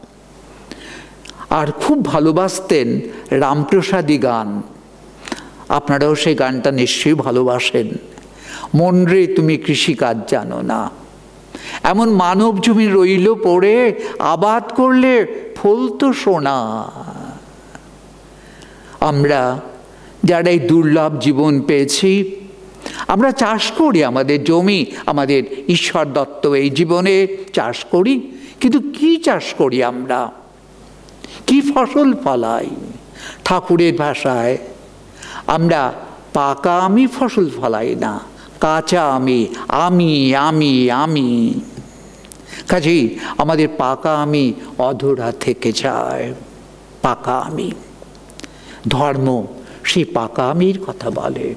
আর খুব ভালোবাসতেন রামপ্রসাদী গান। আপনারাও সেই গানটা নিশ্চয়ই ভালোবাসেন। মন রে তুমি কৃষিকাজ জানো না, এমন মানব জমি রইল পড়ে, আবাদ করলে ফলতো সোনা। আমরা যারা এই দুর্লভ জীবন পেয়েছি, আমরা চাষ করি, আমাদের জমি, আমাদের ঈশ্বর দত্ত এই জীবনে চাষ করি। কিন্তু কি চাষ করি আমরা? কি ফসল ফলাই? ঠাকুরের ভাষায় আমরা পাকা আমি ফসল ফলাই না, কাঁচা আমি, আমি আমি আমি। কাজেই আমাদের পাকা আমি অধরা থেকে যায়। পাকা আমি, ধর্ম সেই পাকা আমির কথা বলে।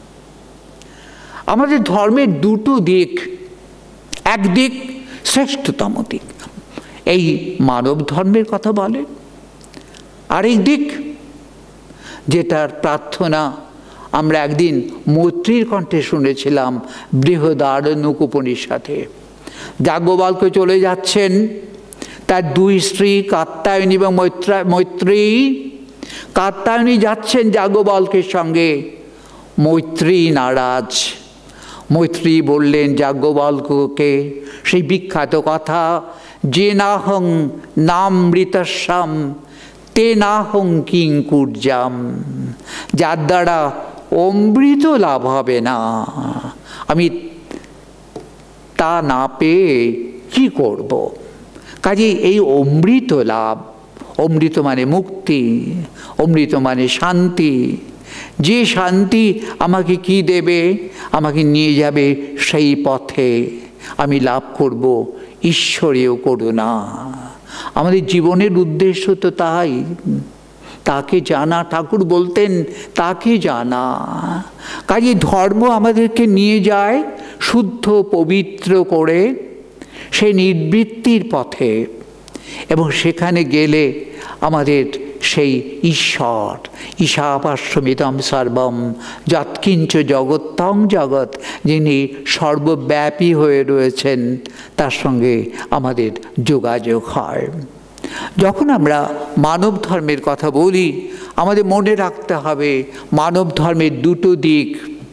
আমাদের ধর্মের দুটো দিক, একদিক শ্রেষ্ঠতম দিক, এই মানব ধর্মের কথা বলে। আরেক দিক, যেটার প্রার্থনা আমরা একদিন মৈত্রীর কণ্ঠে শুনেছিলাম বৃহদারণ্যক উপনিষদে। যাজ্ঞবল্ক্য চলে যাচ্ছেন, তার দুই স্ত্রী কাত্যায়নী এবং মৈত্রী। কাত্যায়নী যাচ্ছেন যাজ্ঞবল্ক্যের সঙ্গে, মৈত্রী নারাজ। মৈত্রী বললেন যাজ্ঞবল্ক্যকে সেই বিখ্যাত কথা, যে নাহং নামৃতস্যাম তে নাহং কিঙ্কুর্জাম। যার দ্বারা অমৃত লাভ হবে না, আমি তা না পেয়ে কি করব? কাজে এই অমৃত লাভ, অমৃত মানে মুক্তি, অমৃত মানে শান্তি। যে শান্তি আমাকে কি দেবে? আমাকে নিয়ে যাবে সেই পথে, আমি লাভ করব ঈশ্বরীয় করুণা। আমাদের জীবনের উদ্দেশ্য তো তাই, তাকে জানা। ঠাকুর বলতেন তাকে জানা। কাজে ধর্ম আমাদেরকে নিয়ে যায় শুদ্ধ পবিত্র করে সেই নিবৃত্তির পথে, এবং সেখানে গেলে আমাদের সেই ঈশ্বর, ঈশাবাস্যমিদং সর্বম যৎকিঞ্চ জগত্তং জগৎ, যিনি সর্বব্যাপী হয়ে রয়েছেন, তার সঙ্গে আমাদের যোগাযোগ হয়। যখন আমরা মানব ধর্মের কথা বলি, আমাদের মনে রাখতে হবে মানব ধর্মের দুটো দিক।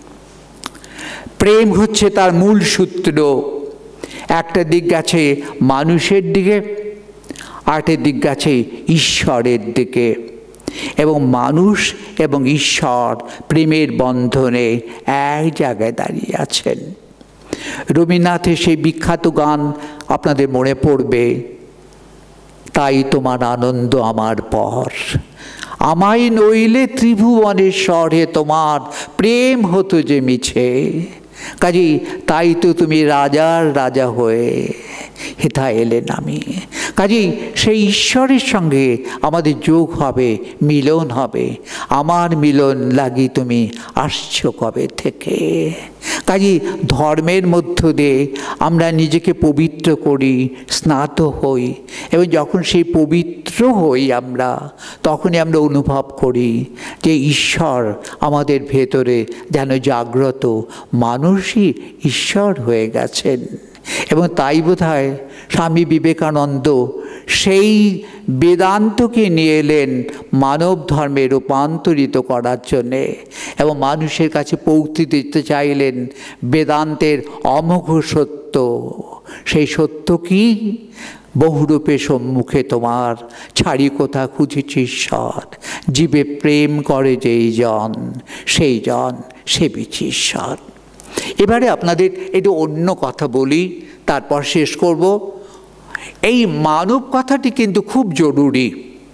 প্রেম হচ্ছে তার মূল সূত্র। একটা দিক গেছে মানুষের দিকে, আরেকটা দিক গেছে ঈশ্বরের দিকে, এবং মানুষ এবং ঈশ্বর প্রেমের বন্ধনে এক জায়গায় দাঁড়িয়ে আছেন। রবীন্দ্রনাথের সেই বিখ্যাত গান আপনাদের মনে পড়বে, তাই তোমার আনন্দ আমার পর, আমায় নইলে ত্রিভুবনের স্বরে তোমার প্রেম হতো যে মিছে। কাজেই তাই তো তুমি রাজার রাজা হয়ে হেথা এলেন আমি। কাজেই সেই ঈশ্বরের সঙ্গে আমাদের যোগ হবে, মিলন হবে। আমার মিলন লাগি তুমি আসছো কবে থেকে। কাজেই ধর্মের মধ্য দিয়ে আমরা নিজেকে পবিত্র করি, স্নাত হই, এবং যখন সেই পবিত্র হই আমরা, তখনই আমরা অনুভব করি যে ঈশ্বর আমাদের ভেতরে যেন জাগ্রত, মানুষই ঈশ্বর হয়ে গেছেন। এবং তাই বোধহয় স্বামী বিবেকানন্দ সেই বেদান্তকে নিয়ে এলেন মানব ধর্মে রূপান্তরিত করার জন্যে, এবং মানুষের কাছে পৌঁছে দিতে চাইলেন বেদান্তের অমোঘ সত্য। সেই সত্য কি? বহুরূপে সম্মুখে তোমার, ছাড়ি কোথা খুঁজেছি ঈশ্বর, জীবে প্রেম করে যেই জন, সেই জন সেবিছি ঈশ্বর। এবারে আপনাদের একটু অন্য কথা বলি, তারপর শেষ করব। এই মানব কথাটি কিন্তু খুব জরুরি।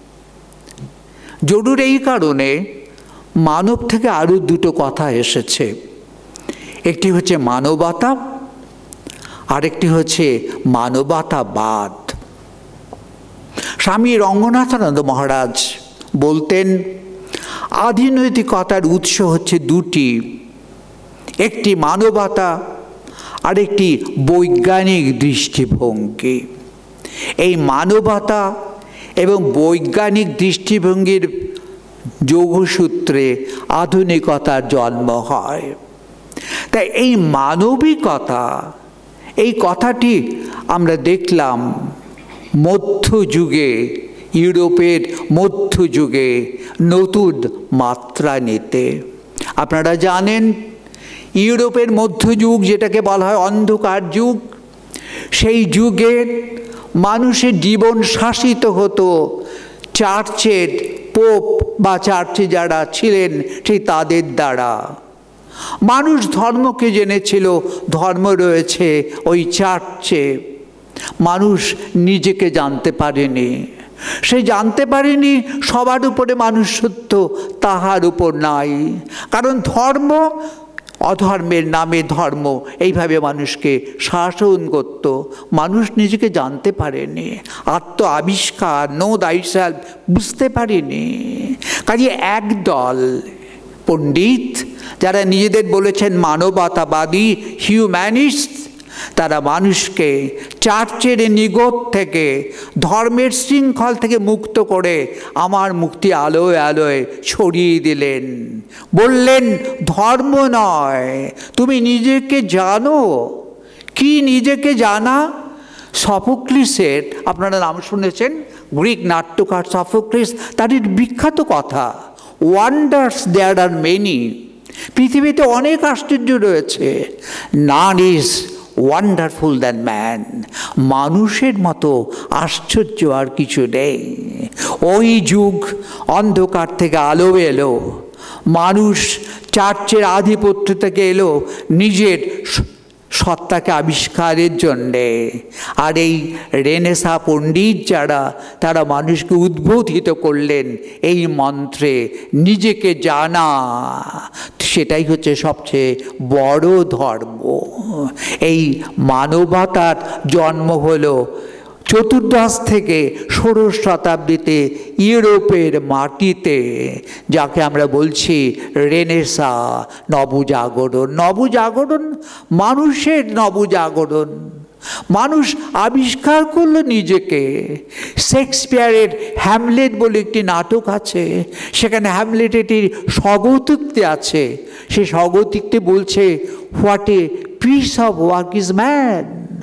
জরুরি এই কারণে, মানব থেকে আরও দুটো কথা এসেছে। একটি হচ্ছে মানবতা, আরেকটি হচ্ছে মানবতাবাদ। স্বামী রঙ্গনাথানন্দ মহারাজ বলতেন, আধুনিকতার উৎস হচ্ছে দুটি, একটি মানবতা আর একটি বৈজ্ঞানিক দৃষ্টিভঙ্গি। এই মানবতা এবং বৈজ্ঞানিক দৃষ্টিভঙ্গির যোগসূত্রে আধুনিকতার জন্ম হয়। তাই এই মানবিকতা, এই কথাটি আমরা দেখলাম মধ্যযুগে, ইউরোপের মধ্যযুগে নতুন মাত্রা নিতে। আপনারা জানেন ইউরোপের মধ্যযুগ, যেটাকে বলা হয় অন্ধকার যুগ, সেই যুগে মানুষের জীবন শাসিত হতো চার্চের পোপ বা চার্চে যারা ছিলেন সেই তাদের দ্বারা। মানুষ ধর্মকে জেনেছিল, ধর্ম রয়েছে ওই চার্চে। মানুষ নিজেকে জানতে পারেনি। সে জানতে পারেনি সবার উপরে মানুষ সত্য, তাহার উপর নাই। কারণ ধর্ম, অধর্মের নামে ধর্ম, এইভাবে মানুষকে শাসন করত। মানুষ নিজেকে জানতে পারেনি, আত্ম আবিষ্কার, নো দাইসেলফ বুঝতে পারেনি। কাজে একদল পণ্ডিত যারা নিজেদের বলেছেন মানবতাবাদী, হিউম্যানিস্ট, তারা মানুষকে চার্চের নিগড় থেকে, ধর্মের শৃঙ্খল থেকে মুক্ত করে আমার মুক্তি আলোয় আলোয় ছড়িয়ে দিলেন। বললেন, ধর্ম নয়, তুমি নিজেকে জানো। কি নিজেকে জানা? সফোক্লিসের, আপনারা নাম শুনেছেন, গ্রিক নাট্যকার সফোক্লিস, তার বিখ্যাত কথা, ওয়ান্ডার্স দেয়ার আর মেনি। পৃথিবীতে অনেক আশ্চর্য রয়েছে, none is wonderful than man. মানুষের মতো আশ্চর্য আর কিছু নেই। ওই যুগ, অন্ধকার থেকে আলো এলো, মানুষ চার্চের আধিপত্য থেকে এলো নিজের সত্তাকে আবিষ্কারের জন্যে। আর এই রেনেসা পণ্ডিত যারা, তারা মানুষকে উদ্বোধিত করলেন এই মন্ত্রে, নিজেকে জানা, সেটাই হচ্ছে সবচেয়ে বড় ধর্ম। এই মানবতার জন্ম হলো চতুর্দশ থেকে ষোড়শ শতাব্দীতে ইউরোপের মাটিতে, যাকে আমরা বলছি রেনেসা, নবজাগরণ। নবজাগরণ, মানুষের নবজাগরণ। মানুষ আবিষ্কার করলো নিজেকে। শেক্সপিয়ারের হ্যামলেট বলে একটি নাটক আছে, সেখানে হ্যামলেটের স্বগতোক্তি আছে। সে স্বগতোক্তি বলছে, what a piece of work is man.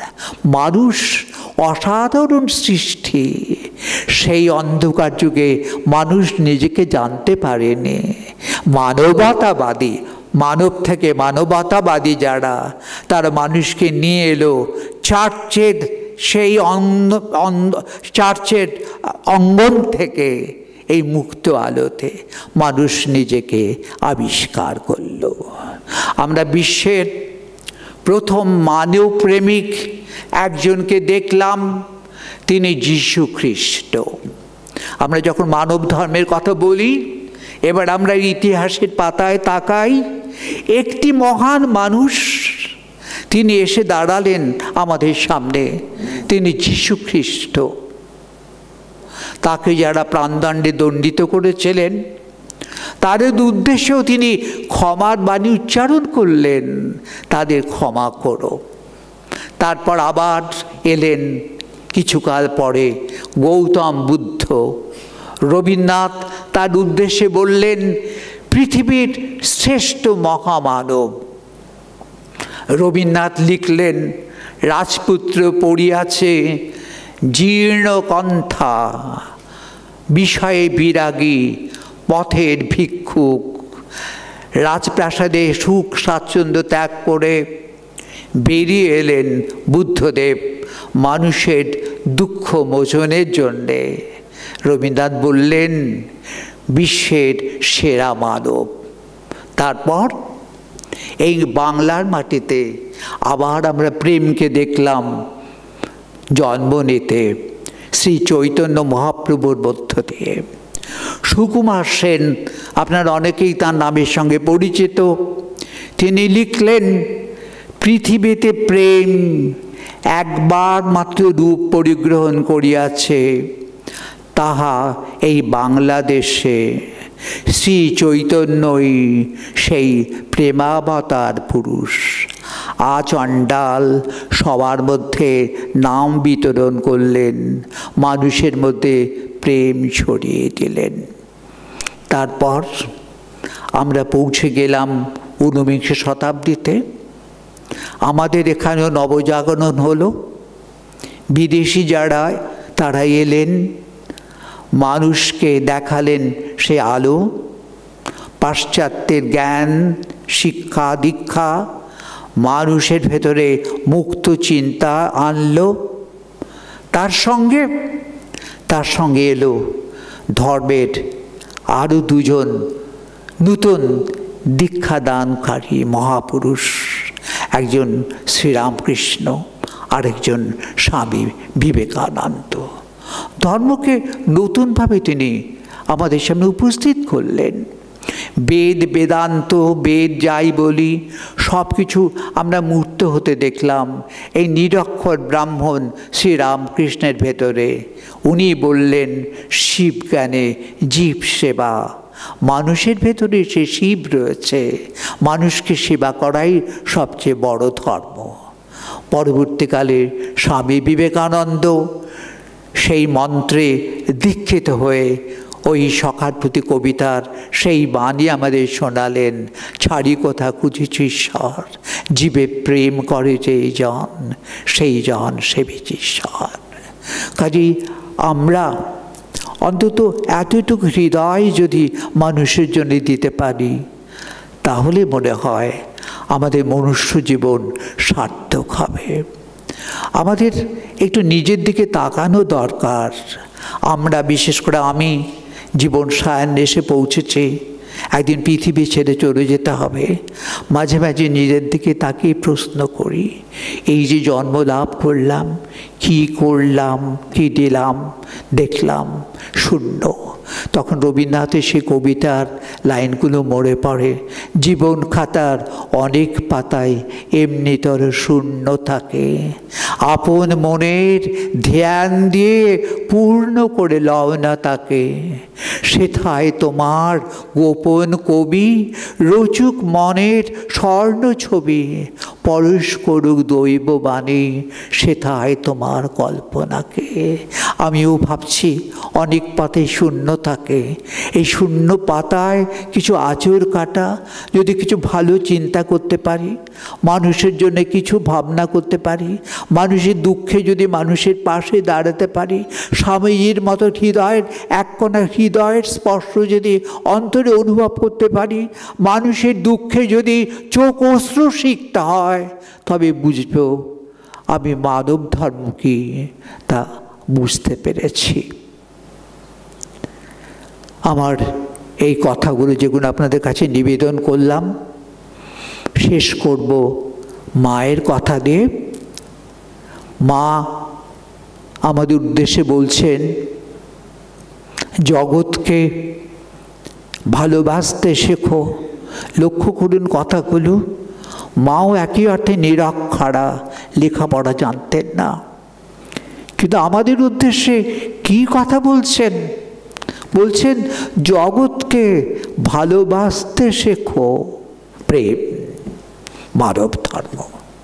মানুষ অসাধারণ সৃষ্টি। সেই অন্ধকার যুগে মানুষ নিজেকে জানতে পারেনি। মানবতাবাদী, মানব থেকে মানবতাবাদী যারা, তারা মানুষকে নিয়ে এলো চার্চের সেই চার্চের অঙ্গন থেকে এই মুক্ত আলোতে মানুষ নিজেকে আবিষ্কার করল। আমরা বিশ্বের প্রথম মানব প্রেমিক একজনকে দেখলাম, তিনি যীশু খ্রিস্ট। আমরা যখন মানব ধর্মের কথা বলি, এবার আমরা ইতিহাসের পাতায় তাকাই, একটি মহান মানুষ তিনি এসে দাঁড়ালেন আমাদের সামনে, তিনি যীশু খ্রিস্ট। তাকে যারা প্রাণদণ্ডে দণ্ডিত করেছিলেন, তাদের উদ্দেশ্যেও তিনি ক্ষমার বাণী উচ্চারণ করলেন, তাদের ক্ষমা করো। তারপর আবার এলেন কিছুকাল পরে গৌতম বুদ্ধ। রবীন্দ্রনাথ তার উদ্দেশ্যে বললেন, পৃথিবীর শ্রেষ্ঠ মহামানব। রবীন্দ্রনাথ লিখলেন, রাজপুত্র পড়িয়াছে জীর্ণ কণ্ঠা, বিষয়ে বিরাগী পথের ভিক্ষুক। রাজপ্রাসাদে সুখ স্বাচ্ছন্দ্য ত্যাগ করে বেরিয়ে এলেন বুদ্ধদেব মানুষের দুঃখ মোচনের জন্যে। রবীন্দ্রনাথ বললেন, বিশ্বের সেরা মানব। তারপর এই বাংলার মাটিতে আবার আমরা প্রেমকে দেখলাম জন্ম নিতে শ্রী চৈতন্য মহাপ্রভুর মধ্য দিয়ে। সুকুমার সেন, আপনারা অনেকেই তার নামের সঙ্গে পরিচিত, তিনি লিখলেন, পৃথিবীতে প্রেম একবার মাত্র রূপ পরিগ্রহণ করিয়াছে, তাহা এই বাংলাদেশে। শ্রী চৈতন্যই সেই প্রেমাবতার পুরুষ। আচণ্ডাল সবার মধ্যে নাম বিতরণ করলেন, মানুষের মধ্যে প্রেম ছড়িয়ে দিলেন। তারপর আমরা পৌঁছে গেলাম 19 শতাব্দীতে। আমাদের এখানেও নবজাগরণ হলো। বিদেশি যারা, তারা এলেন, মানুষকে দেখালেন সে আলো। পাশ্চাত্যের জ্ঞান, শিক্ষা, দীক্ষা মানুষের ভেতরে মুক্ত চিন্তা আনলো। তার সঙ্গে এলো ধর্মের আরও দুজন নূতন দীক্ষাদানকারী মহাপুরুষ, একজন শ্রীরামকৃষ্ণ, আরেকজন স্বামী বিবেকানন্দ। ধর্মকে নতুনভাবে তিনি আমাদের সামনে উপস্থিত করলেন। বেদ, বেদান্ত, বেদ যাই বলি, সব কিছু আমরা মূর্ত হতে দেখলাম এই নিরক্ষর ব্রাহ্মণ শ্রীরামকৃষ্ণের ভেতরে। উনি বললেন, শিব জ্ঞানে জীব সেবা। মানুষের ভেতরে সে শিব রয়েছে, মানুষকে সেবা করাই সবচেয়ে বড় ধর্ম। পরবর্তীকালে স্বামী বিবেকানন্দ সেই মন্ত্রে দীক্ষিত হয়ে ওই সখার প্রতি কবিতার সেই বাণী আমাদের শোনালেন, ছাড়ি কোথা খুঁজেছি ঈশ্বর, জীবে প্রেম করে যেই জন, সেই জন সেবিছে ঈশ্বর। কাজেই আমরা অন্তত এতটুকু হৃদয় যদি মানুষের জন্য দিতে পারি, তাহলে মনে হয় আমাদের মনুষ্য জীবন সার্থক হবে। আমাদের একটু নিজের দিকে তাকানো দরকার। আমরা, বিশেষ করে আমি, জীবন সায়ান্নে এসে পৌঁছেছি, একদিন পৃথিবী ছেড়ে চলে যেতে হবে। মাঝে মাঝে নিজের দিকে তাকিয়ে প্রশ্ন করি, এই যে জন্ম লাভ করলাম, কি করলাম, কি দিলাম, দেখলাম শূন্য। তখন রবীন্দ্রনাথের সেই কবিতার লাইনগুলো মনে পড়ে, জীবন খাতার অনেক পাতায় এমনিতর শূন্য থাকে, আপন মনের ধ্যান দিয়ে পূর্ণ করে লও না তাকে, সেথায় তোমার গোপন কবি রচুক মনের স্বর্ণ ছবি, পরশ করুক দৈব বাণী, সেথায় তোমার কল্পনাকে। আমিও ভাবছি অনেক পাতায় শূন্য থাকে, এই শূন্য পাতায় কিছু আঁচড় কাটা, যদি কিছু ভালো চিন্তা করতে পারি, মানুষের জন্য কিছু ভাবনা করতে পারি, মানুষের দুঃখে যদি মানুষের পাশে দাঁড়াতে পারি, স্বামীজির মতো হৃদয়ের এক কোণা হৃদয়ের স্পর্শ যদি অন্তরে অনুভব করতে পারি, মানুষের দুঃখে যদি চোখ অশ্রু সিক্ত হয়, তবে বুঝব আমি মানব ধর্ম কি তা বুঝতে পেরেছি। আমার এই কথাগুলো যেগুলো আপনাদের কাছে নিবেদন করলাম, শেষ করব মায়ের কথা দিয়ে মা আমাদের উদ্দেশ্যে বলছেন, জগৎকে ভালোবাসতে শেখো। লক্ষ্য করুন কথাগুলো। মাও একই অর্থে নিরক্ষরা, লেখাপড়া জানতেন না, কিন্তু আমাদের উদ্দেশ্যে কি কথা বলছেন? বলছেন জগৎকে ভালোবাসতে শেখো। প্রেম, মানব ধর্ম।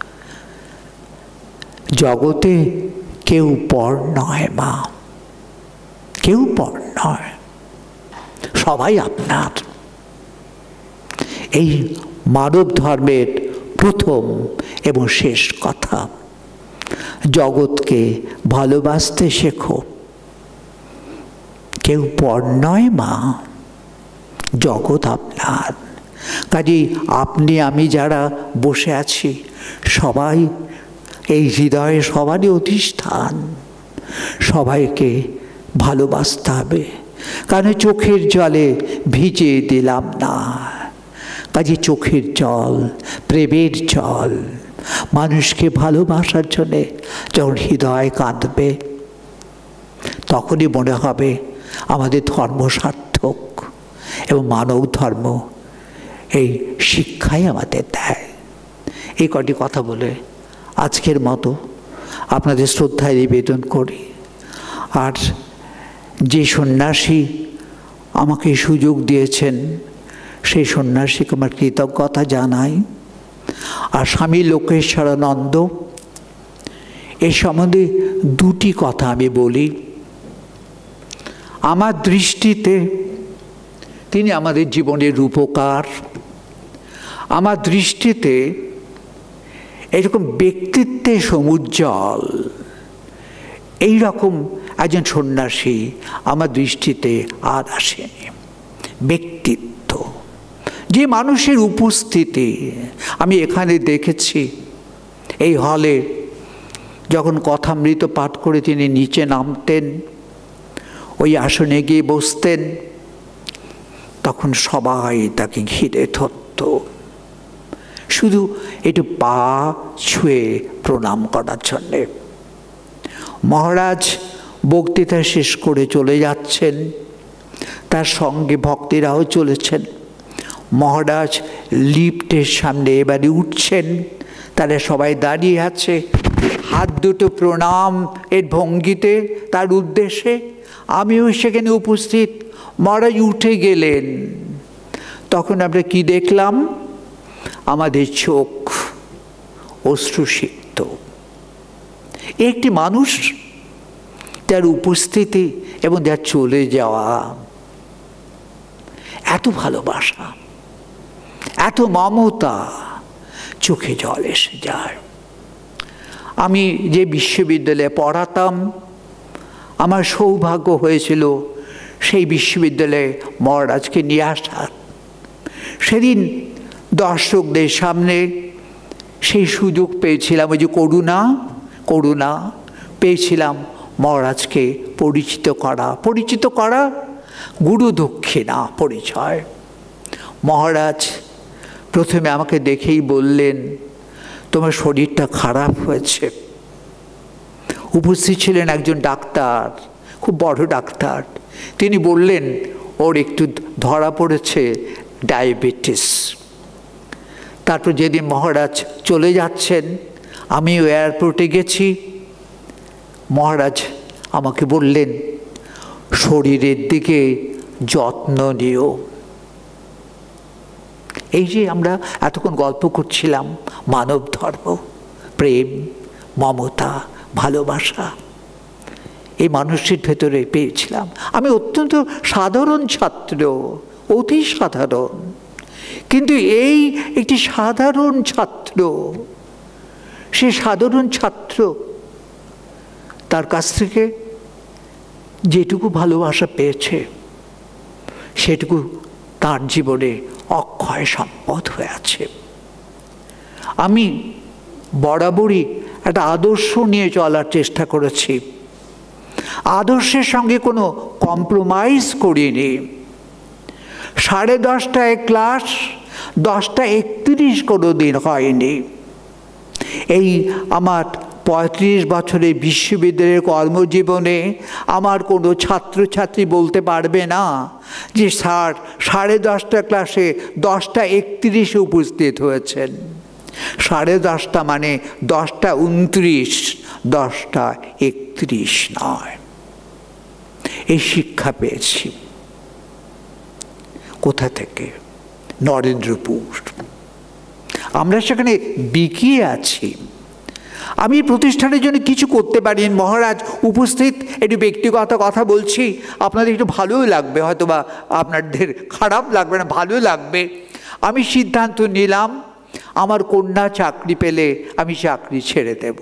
জগতে কেউ পর নয় মা, কেউ পর নয়, সবাই আপনার। এই মানব ধর্মের প্রথম এবং শেষ কথা, জগৎকে ভালোবাসতে শেখো। কেউ পর নয় মা, জগৎ আপনার। কাজেই আপনি আমি যারা বসে আছি সবাই এই হৃদয়ে সবারই অধিষ্ঠান। সবাইকে ভালোবাসতে হবে, কারণ চোখের জলে ভিজিয়ে দিলাম না। কাজে চোখের জল, প্রেমের জল, মানুষকে ভালোবাসার জন্যে যখন হৃদয় কাঁদবে তখনই মনে হবে আমাদের ধর্ম সার্থক। এবং মানব ধর্ম এই শিক্ষাই আমাদের দেয়। এই কটি কথা বলে আজকের মতো আপনাদের শ্রদ্ধায় নিবেদন করি। আর যে সন্ন্যাসী আমাকে সুযোগ দিয়েছেন সেই সন্ন্যাসীকে আমার কৃতজ্ঞতা জানাই। আর স্বামী লোকেশ্বরানন্দ, এই সম্বন্ধে দুটি কথা আমি বলি। আমার দৃষ্টিতে তিনি আমাদের জীবনের রূপকার। আমার দৃষ্টিতে এরকম ব্যক্তিত্বে সমুজ্জ্বল এইরকম একজন সন্ন্যাসী আমার দৃষ্টিতে আর আসেনি। ব্যক্তিত্ব, যে মানুষের উপস্থিতি আমি এখানে দেখেছি। এই হলে যখন কথামৃত পাঠ করে তিনি নিচে নামতেন, ওই আসনে গিয়ে বসতেন, তখন সবাই তাকে ঘিরে ধরত, শুধু একটু পা ছুঁয়ে প্রণাম করার জন্যে। মহারাজ বক্তৃতা শেষ করে চলে যাচ্ছেন, তার সঙ্গে ভক্তেরাও চলেছেন। মহারাজ লিফটের সামনে এবারে উঠছেন, তারা সবাই দাঁড়িয়ে আছে হাত দুটো প্রণাম এর ভঙ্গিতে তার উদ্দেশ্যে। আমিও সেখানে উপস্থিত। মহারাজ উঠে গেলেন, তখন আমরা কি দেখলাম? আমাদের চোখ অশ্রুসিক্ত। একটি মানুষ, তার উপস্থিতি এবং তার চলে যাওয়া, এত ভালোবাসা, এত মমতা, চোখে জল এসে যায়। আমি যে বিশ্ববিদ্যালয়ে পড়াতাম, আমার সৌভাগ্য হয়েছিল সেই বিশ্ববিদ্যালয়ে মহারাজকে নিয়ে আসার। সেদিন দর্শকদের সামনে সেই সুযোগ পেয়েছিলাম, ওই যে করুণা পেয়েছিলাম মহারাজকে পরিচিত করা গুরু দক্ষিণা পরিচয়। মহারাজ প্রথমে আমাকে দেখেই বললেন, তোমার শরীরটা খারাপ হয়েছে। উপস্থিত ছিলেন একজন ডাক্তার, খুব বড় ডাক্তার। তিনি বললেন ওর একটু ধরা পড়েছে ডায়াবেটিস। তারপর যেদিন মহারাজ চলে যাচ্ছেন, আমিও এয়ারপোর্টে গেছি। মহারাজ আমাকে বললেন, শরীরের দিকে যত্ন নিও। এই যে আমরা এতক্ষণ গল্প করছিলাম মানব ধর্ম, প্রেম, মমতা, ভালোবাসা, এই মানুষটির ভেতরে পেয়েছিলাম। আমি অত্যন্ত সাধারণ ছাত্র, অতি সাধারণ, কিন্তু এই একটি সাধারণ ছাত্র, সে সাধারণ ছাত্র তার কাছ থেকে যেটুকু ভালোবাসা পেয়েছে সেটুকু তার জীবনে অক্ষয় সম্পদ হয়ে আছে। আমি বরাবরই একটা আদর্শ নিয়ে চলার চেষ্টা করেছি, আদর্শের সঙ্গে কোনো কম্প্রোমাইজ করিনি। 10:30 ক্লাস, 10:31 কোনো দিন হয়নি। এই আমার ৩৫ বছরের বিশ্ববিদ্যালয়ের কর্মজীবনে আমার কোনো ছাত্রছাত্রী বলতে পারবে না যে স্যার 10:30 ক্লাসে 10:31 উপস্থিত হয়েছেন। 10:30 মানে 10:29, 10:31 নয়। এই শিক্ষা পেয়েছি কোথা থেকে? নরেন্দ্রপুর। আমরা সেখানে বিকিয়ে আছি। আমি প্রতিষ্ঠানের জন্য কিছু করতে পারি। মহারাজ উপস্থিত, একটু ব্যক্তিগত কথা বলছি, আপনাদের একটু ভালোই লাগবে, হয়তো বা আপনাদের খারাপ লাগবে না, ভালো লাগবে। আমি সিদ্ধান্ত নিলাম আমার কন্যা চাকরি পেলে আমি চাকরি ছেড়ে দেব।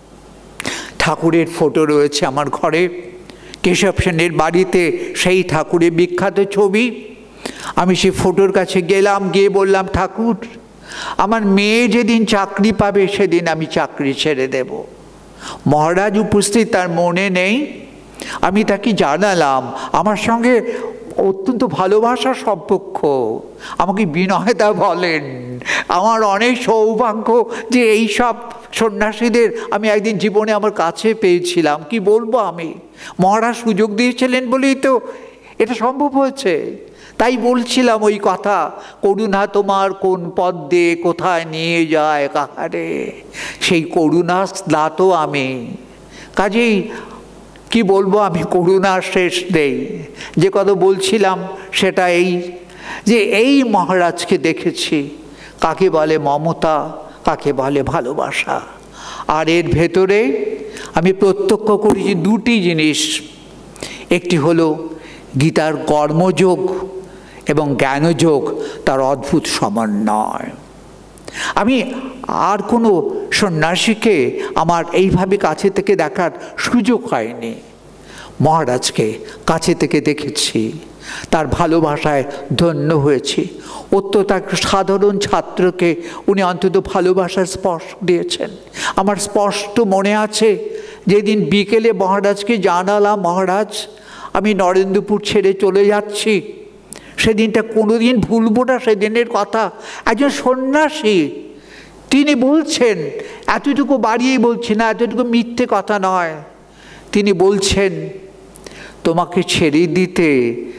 ঠাকুরের ফটো রয়েছে আমার ঘরে, কেশব সেনের বাড়িতে সেই ঠাকুরের বিখ্যাত ছবি। আমি সেই ফটোর কাছে গেলাম, গিয়ে বললাম, ঠাকুর আমার মেয়ে যেদিন চাকরি পাবে সেদিন আমি চাকরি ছেড়ে দেব। মহারাজ উপস্থিত, তার মনে নেই। আমি তাকে জানালাম আমার সঙ্গে অত্যন্ত ভালোবাসার সম্পর্ক। আমাকে বিনয়তা বলেন, আমার অনেক সৌভাগ্য যে এই সব সন্ন্যাসীদের আমি একদিন জীবনে আমার কাছে পেয়েছিলাম। কি বলবো আমি, মহারাজ সুযোগ দিয়েছিলেন বলেই তো এটা সম্ভব হয়েছে। তাই বলছিলাম ওই কথা, করুণা তোমার কোন পথ দিয়ে কোথায় নিয়ে যায় কাহারে, সেই করুণা স্নাত আমি। কাজেই কি বলবো আমি, করুণার শেষ নেই। যে কথা বলছিলাম সেটা এই যে এই মহারাজকে দেখেছি, কাকে বলে মমতা, কাকে বলে ভালোবাসা। আর এর ভেতরে আমি প্রত্যক্ষ করেছি দুটি জিনিস। একটি হলো গীতার কর্মযোগ এবং জ্ঞানযোগ, তার অদ্ভুত সমন্বয়। আমি আর কোনো সন্ন্যাসীকে আমার এইভাবে কাছে থেকে দেখার সুযোগ হয়নি। মহারাজকে কাছে থেকে দেখেছি, তার ভালোবাসায় ধন্য হয়েছি। অত্যন্ত এক সাধারণ ছাত্রকে উনি অন্তত ভালোবাসার স্পর্শ দিয়েছেন। আমার স্পষ্ট মনে আছে যেদিন বিকেলে মহারাজকে জানালাম, মহারাজ আমি নরেন্দ্রপুর ছেড়ে চলে যাচ্ছি, সেদিনটা কোনোদিন ভুলবো না। সেদিনের কথা, একজন সন্ন্যাসী তিনি বলছেন, এতটুকু বাড়িয়েই বলছি না, এতটুকু মিথ্যে কথা নয়, তিনি বলছেন তোমাকে ছেড়ে দিতে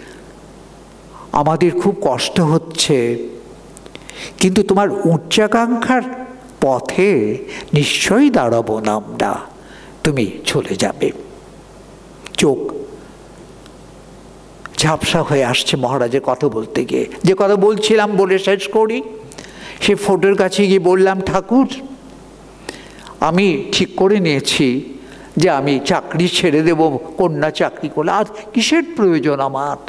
আমাদের খুব কষ্ট হচ্ছে, কিন্তু তোমার উচ্চাকাঙ্ক্ষার পথে নিশ্চয়ই দাঁড়াবো না আমরা, তুমি চলে যাবে। চোখ ঝাপসা হয়ে আসছে মহারাজের কথা বলতে গিয়ে। যে কথা বলছিলাম বলে শেষ করি। সে ফটোর কাছে গিয়ে বললাম, ঠাকুর আমি ঠিক করে নিয়েছি যে আমি চাকরি ছেড়ে দেব, কন্যা চাকরি করলে আর কিসের প্রয়োজন আমার।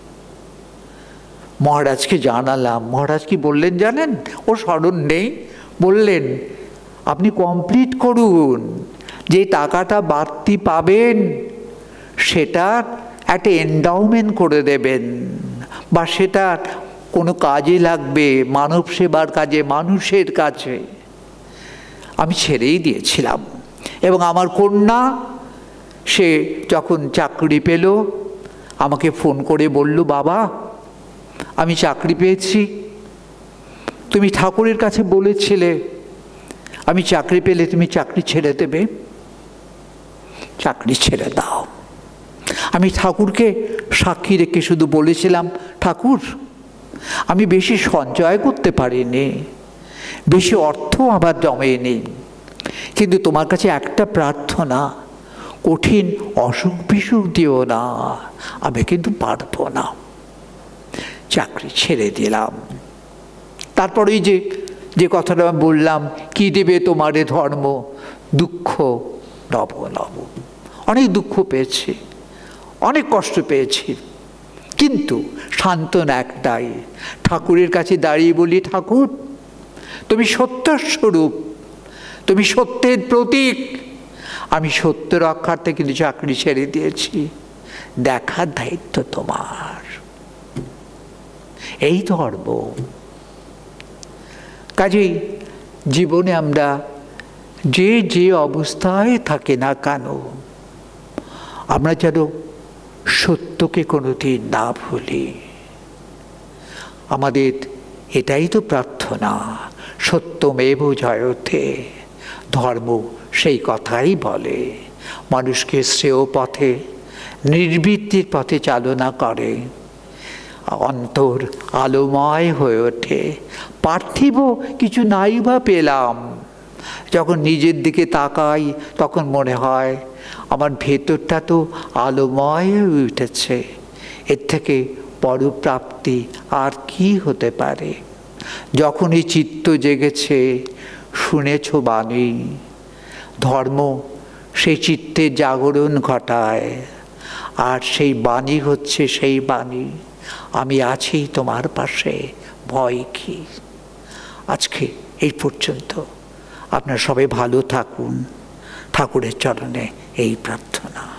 মহারাজকে জানালাম। মহারাজ কি বললেন জানেন? ও স্মরণ নেই। বললেন আপনি কমপ্লিট করুন, যে টাকাটা বাড়তি পাবেন সেটা একটা এন্ডাউমেন্ট করে দেবেন, বা সেটা কোনো কাজে লাগবে, মানব সেবার কাজে, মানুষের কাছে। আমি ছেড়েই দিয়েছিলাম। এবং আমার কন্যা সে যখন চাকরি পেল আমাকে ফোন করে বলল, বাবা আমি চাকরি পেয়েছি, তুমি ঠাকুরের কাছে বলেছিলে আমি চাকরি পেলে তুমি চাকরি ছেড়ে দেবে, চাকরি ছেড়ে দাও। আমি ঠাকুরকে সাক্ষী রেখে শুধু বলেছিলাম, ঠাকুর আমি বেশি সঞ্চয় করতে পারিনি, বেশি অর্থ আমার জমেনি, কিন্তু তোমার কাছে একটা প্রার্থনা, কঠিন অসুখ বিসুখ দিও না, আমি কিন্তু পারবো না। চাকরি ছেড়ে দিলাম। তারপরে যে কথাটা বললাম, কি দেবে তোমারে ধর্ম, দুঃখ নব নব। অনেক দুঃখ পেয়েছি, অনেক কষ্ট পেয়েছি, কিন্তু সান্ত্বনা একটাই, ঠাকুরের কাছে দাঁড়িয়ে বলি, ঠাকুর তুমি সত্যের স্বরূপ, তুমি সত্যের প্রতীক, আমি সত্য রক্ষার্থে কিন্তু চাকরি ছেড়ে দিয়েছি, দেখার দায়িত্ব তোমার। এই ধর্ম। কাজেই জীবনে আমরা যে অবস্থায় থাকে না কেন, আমরা যেন সত্যকে কোনোদিন না ভুলি। আমাদের এটাই তো প্রার্থনা, সত্যমেব জয়তে, ধর্ম সেই কথাই বলে, মানুষকে শ্রেয় পথে, নির্বৃত্তির পথে চালনা করে, অন্তর আলোময় হয়ে ওঠে। পার্থিব কিছু নাই বা পেলাম, যখন নিজের দিকে তাকাই তখন মনে হয় আমার ভেতরটা তো আলোময় হয়ে উঠেছে, এর থেকে বড় প্রাপ্তি আর কি হতে পারে। যখনই চিত্ত জেগেছে, শুনেছ বাণী, ধর্ম সেই চিত্তের জাগরণ ঘটায়, আর সেই বাণী হচ্ছে সেই বাণী, আমি আছি তোমার পাশে, ভয় কি। আজকে এই পর্যন্ত, আপনারা সবাই ভালো থাকুন, ঠাকুরের চরণে এই প্রার্থনা।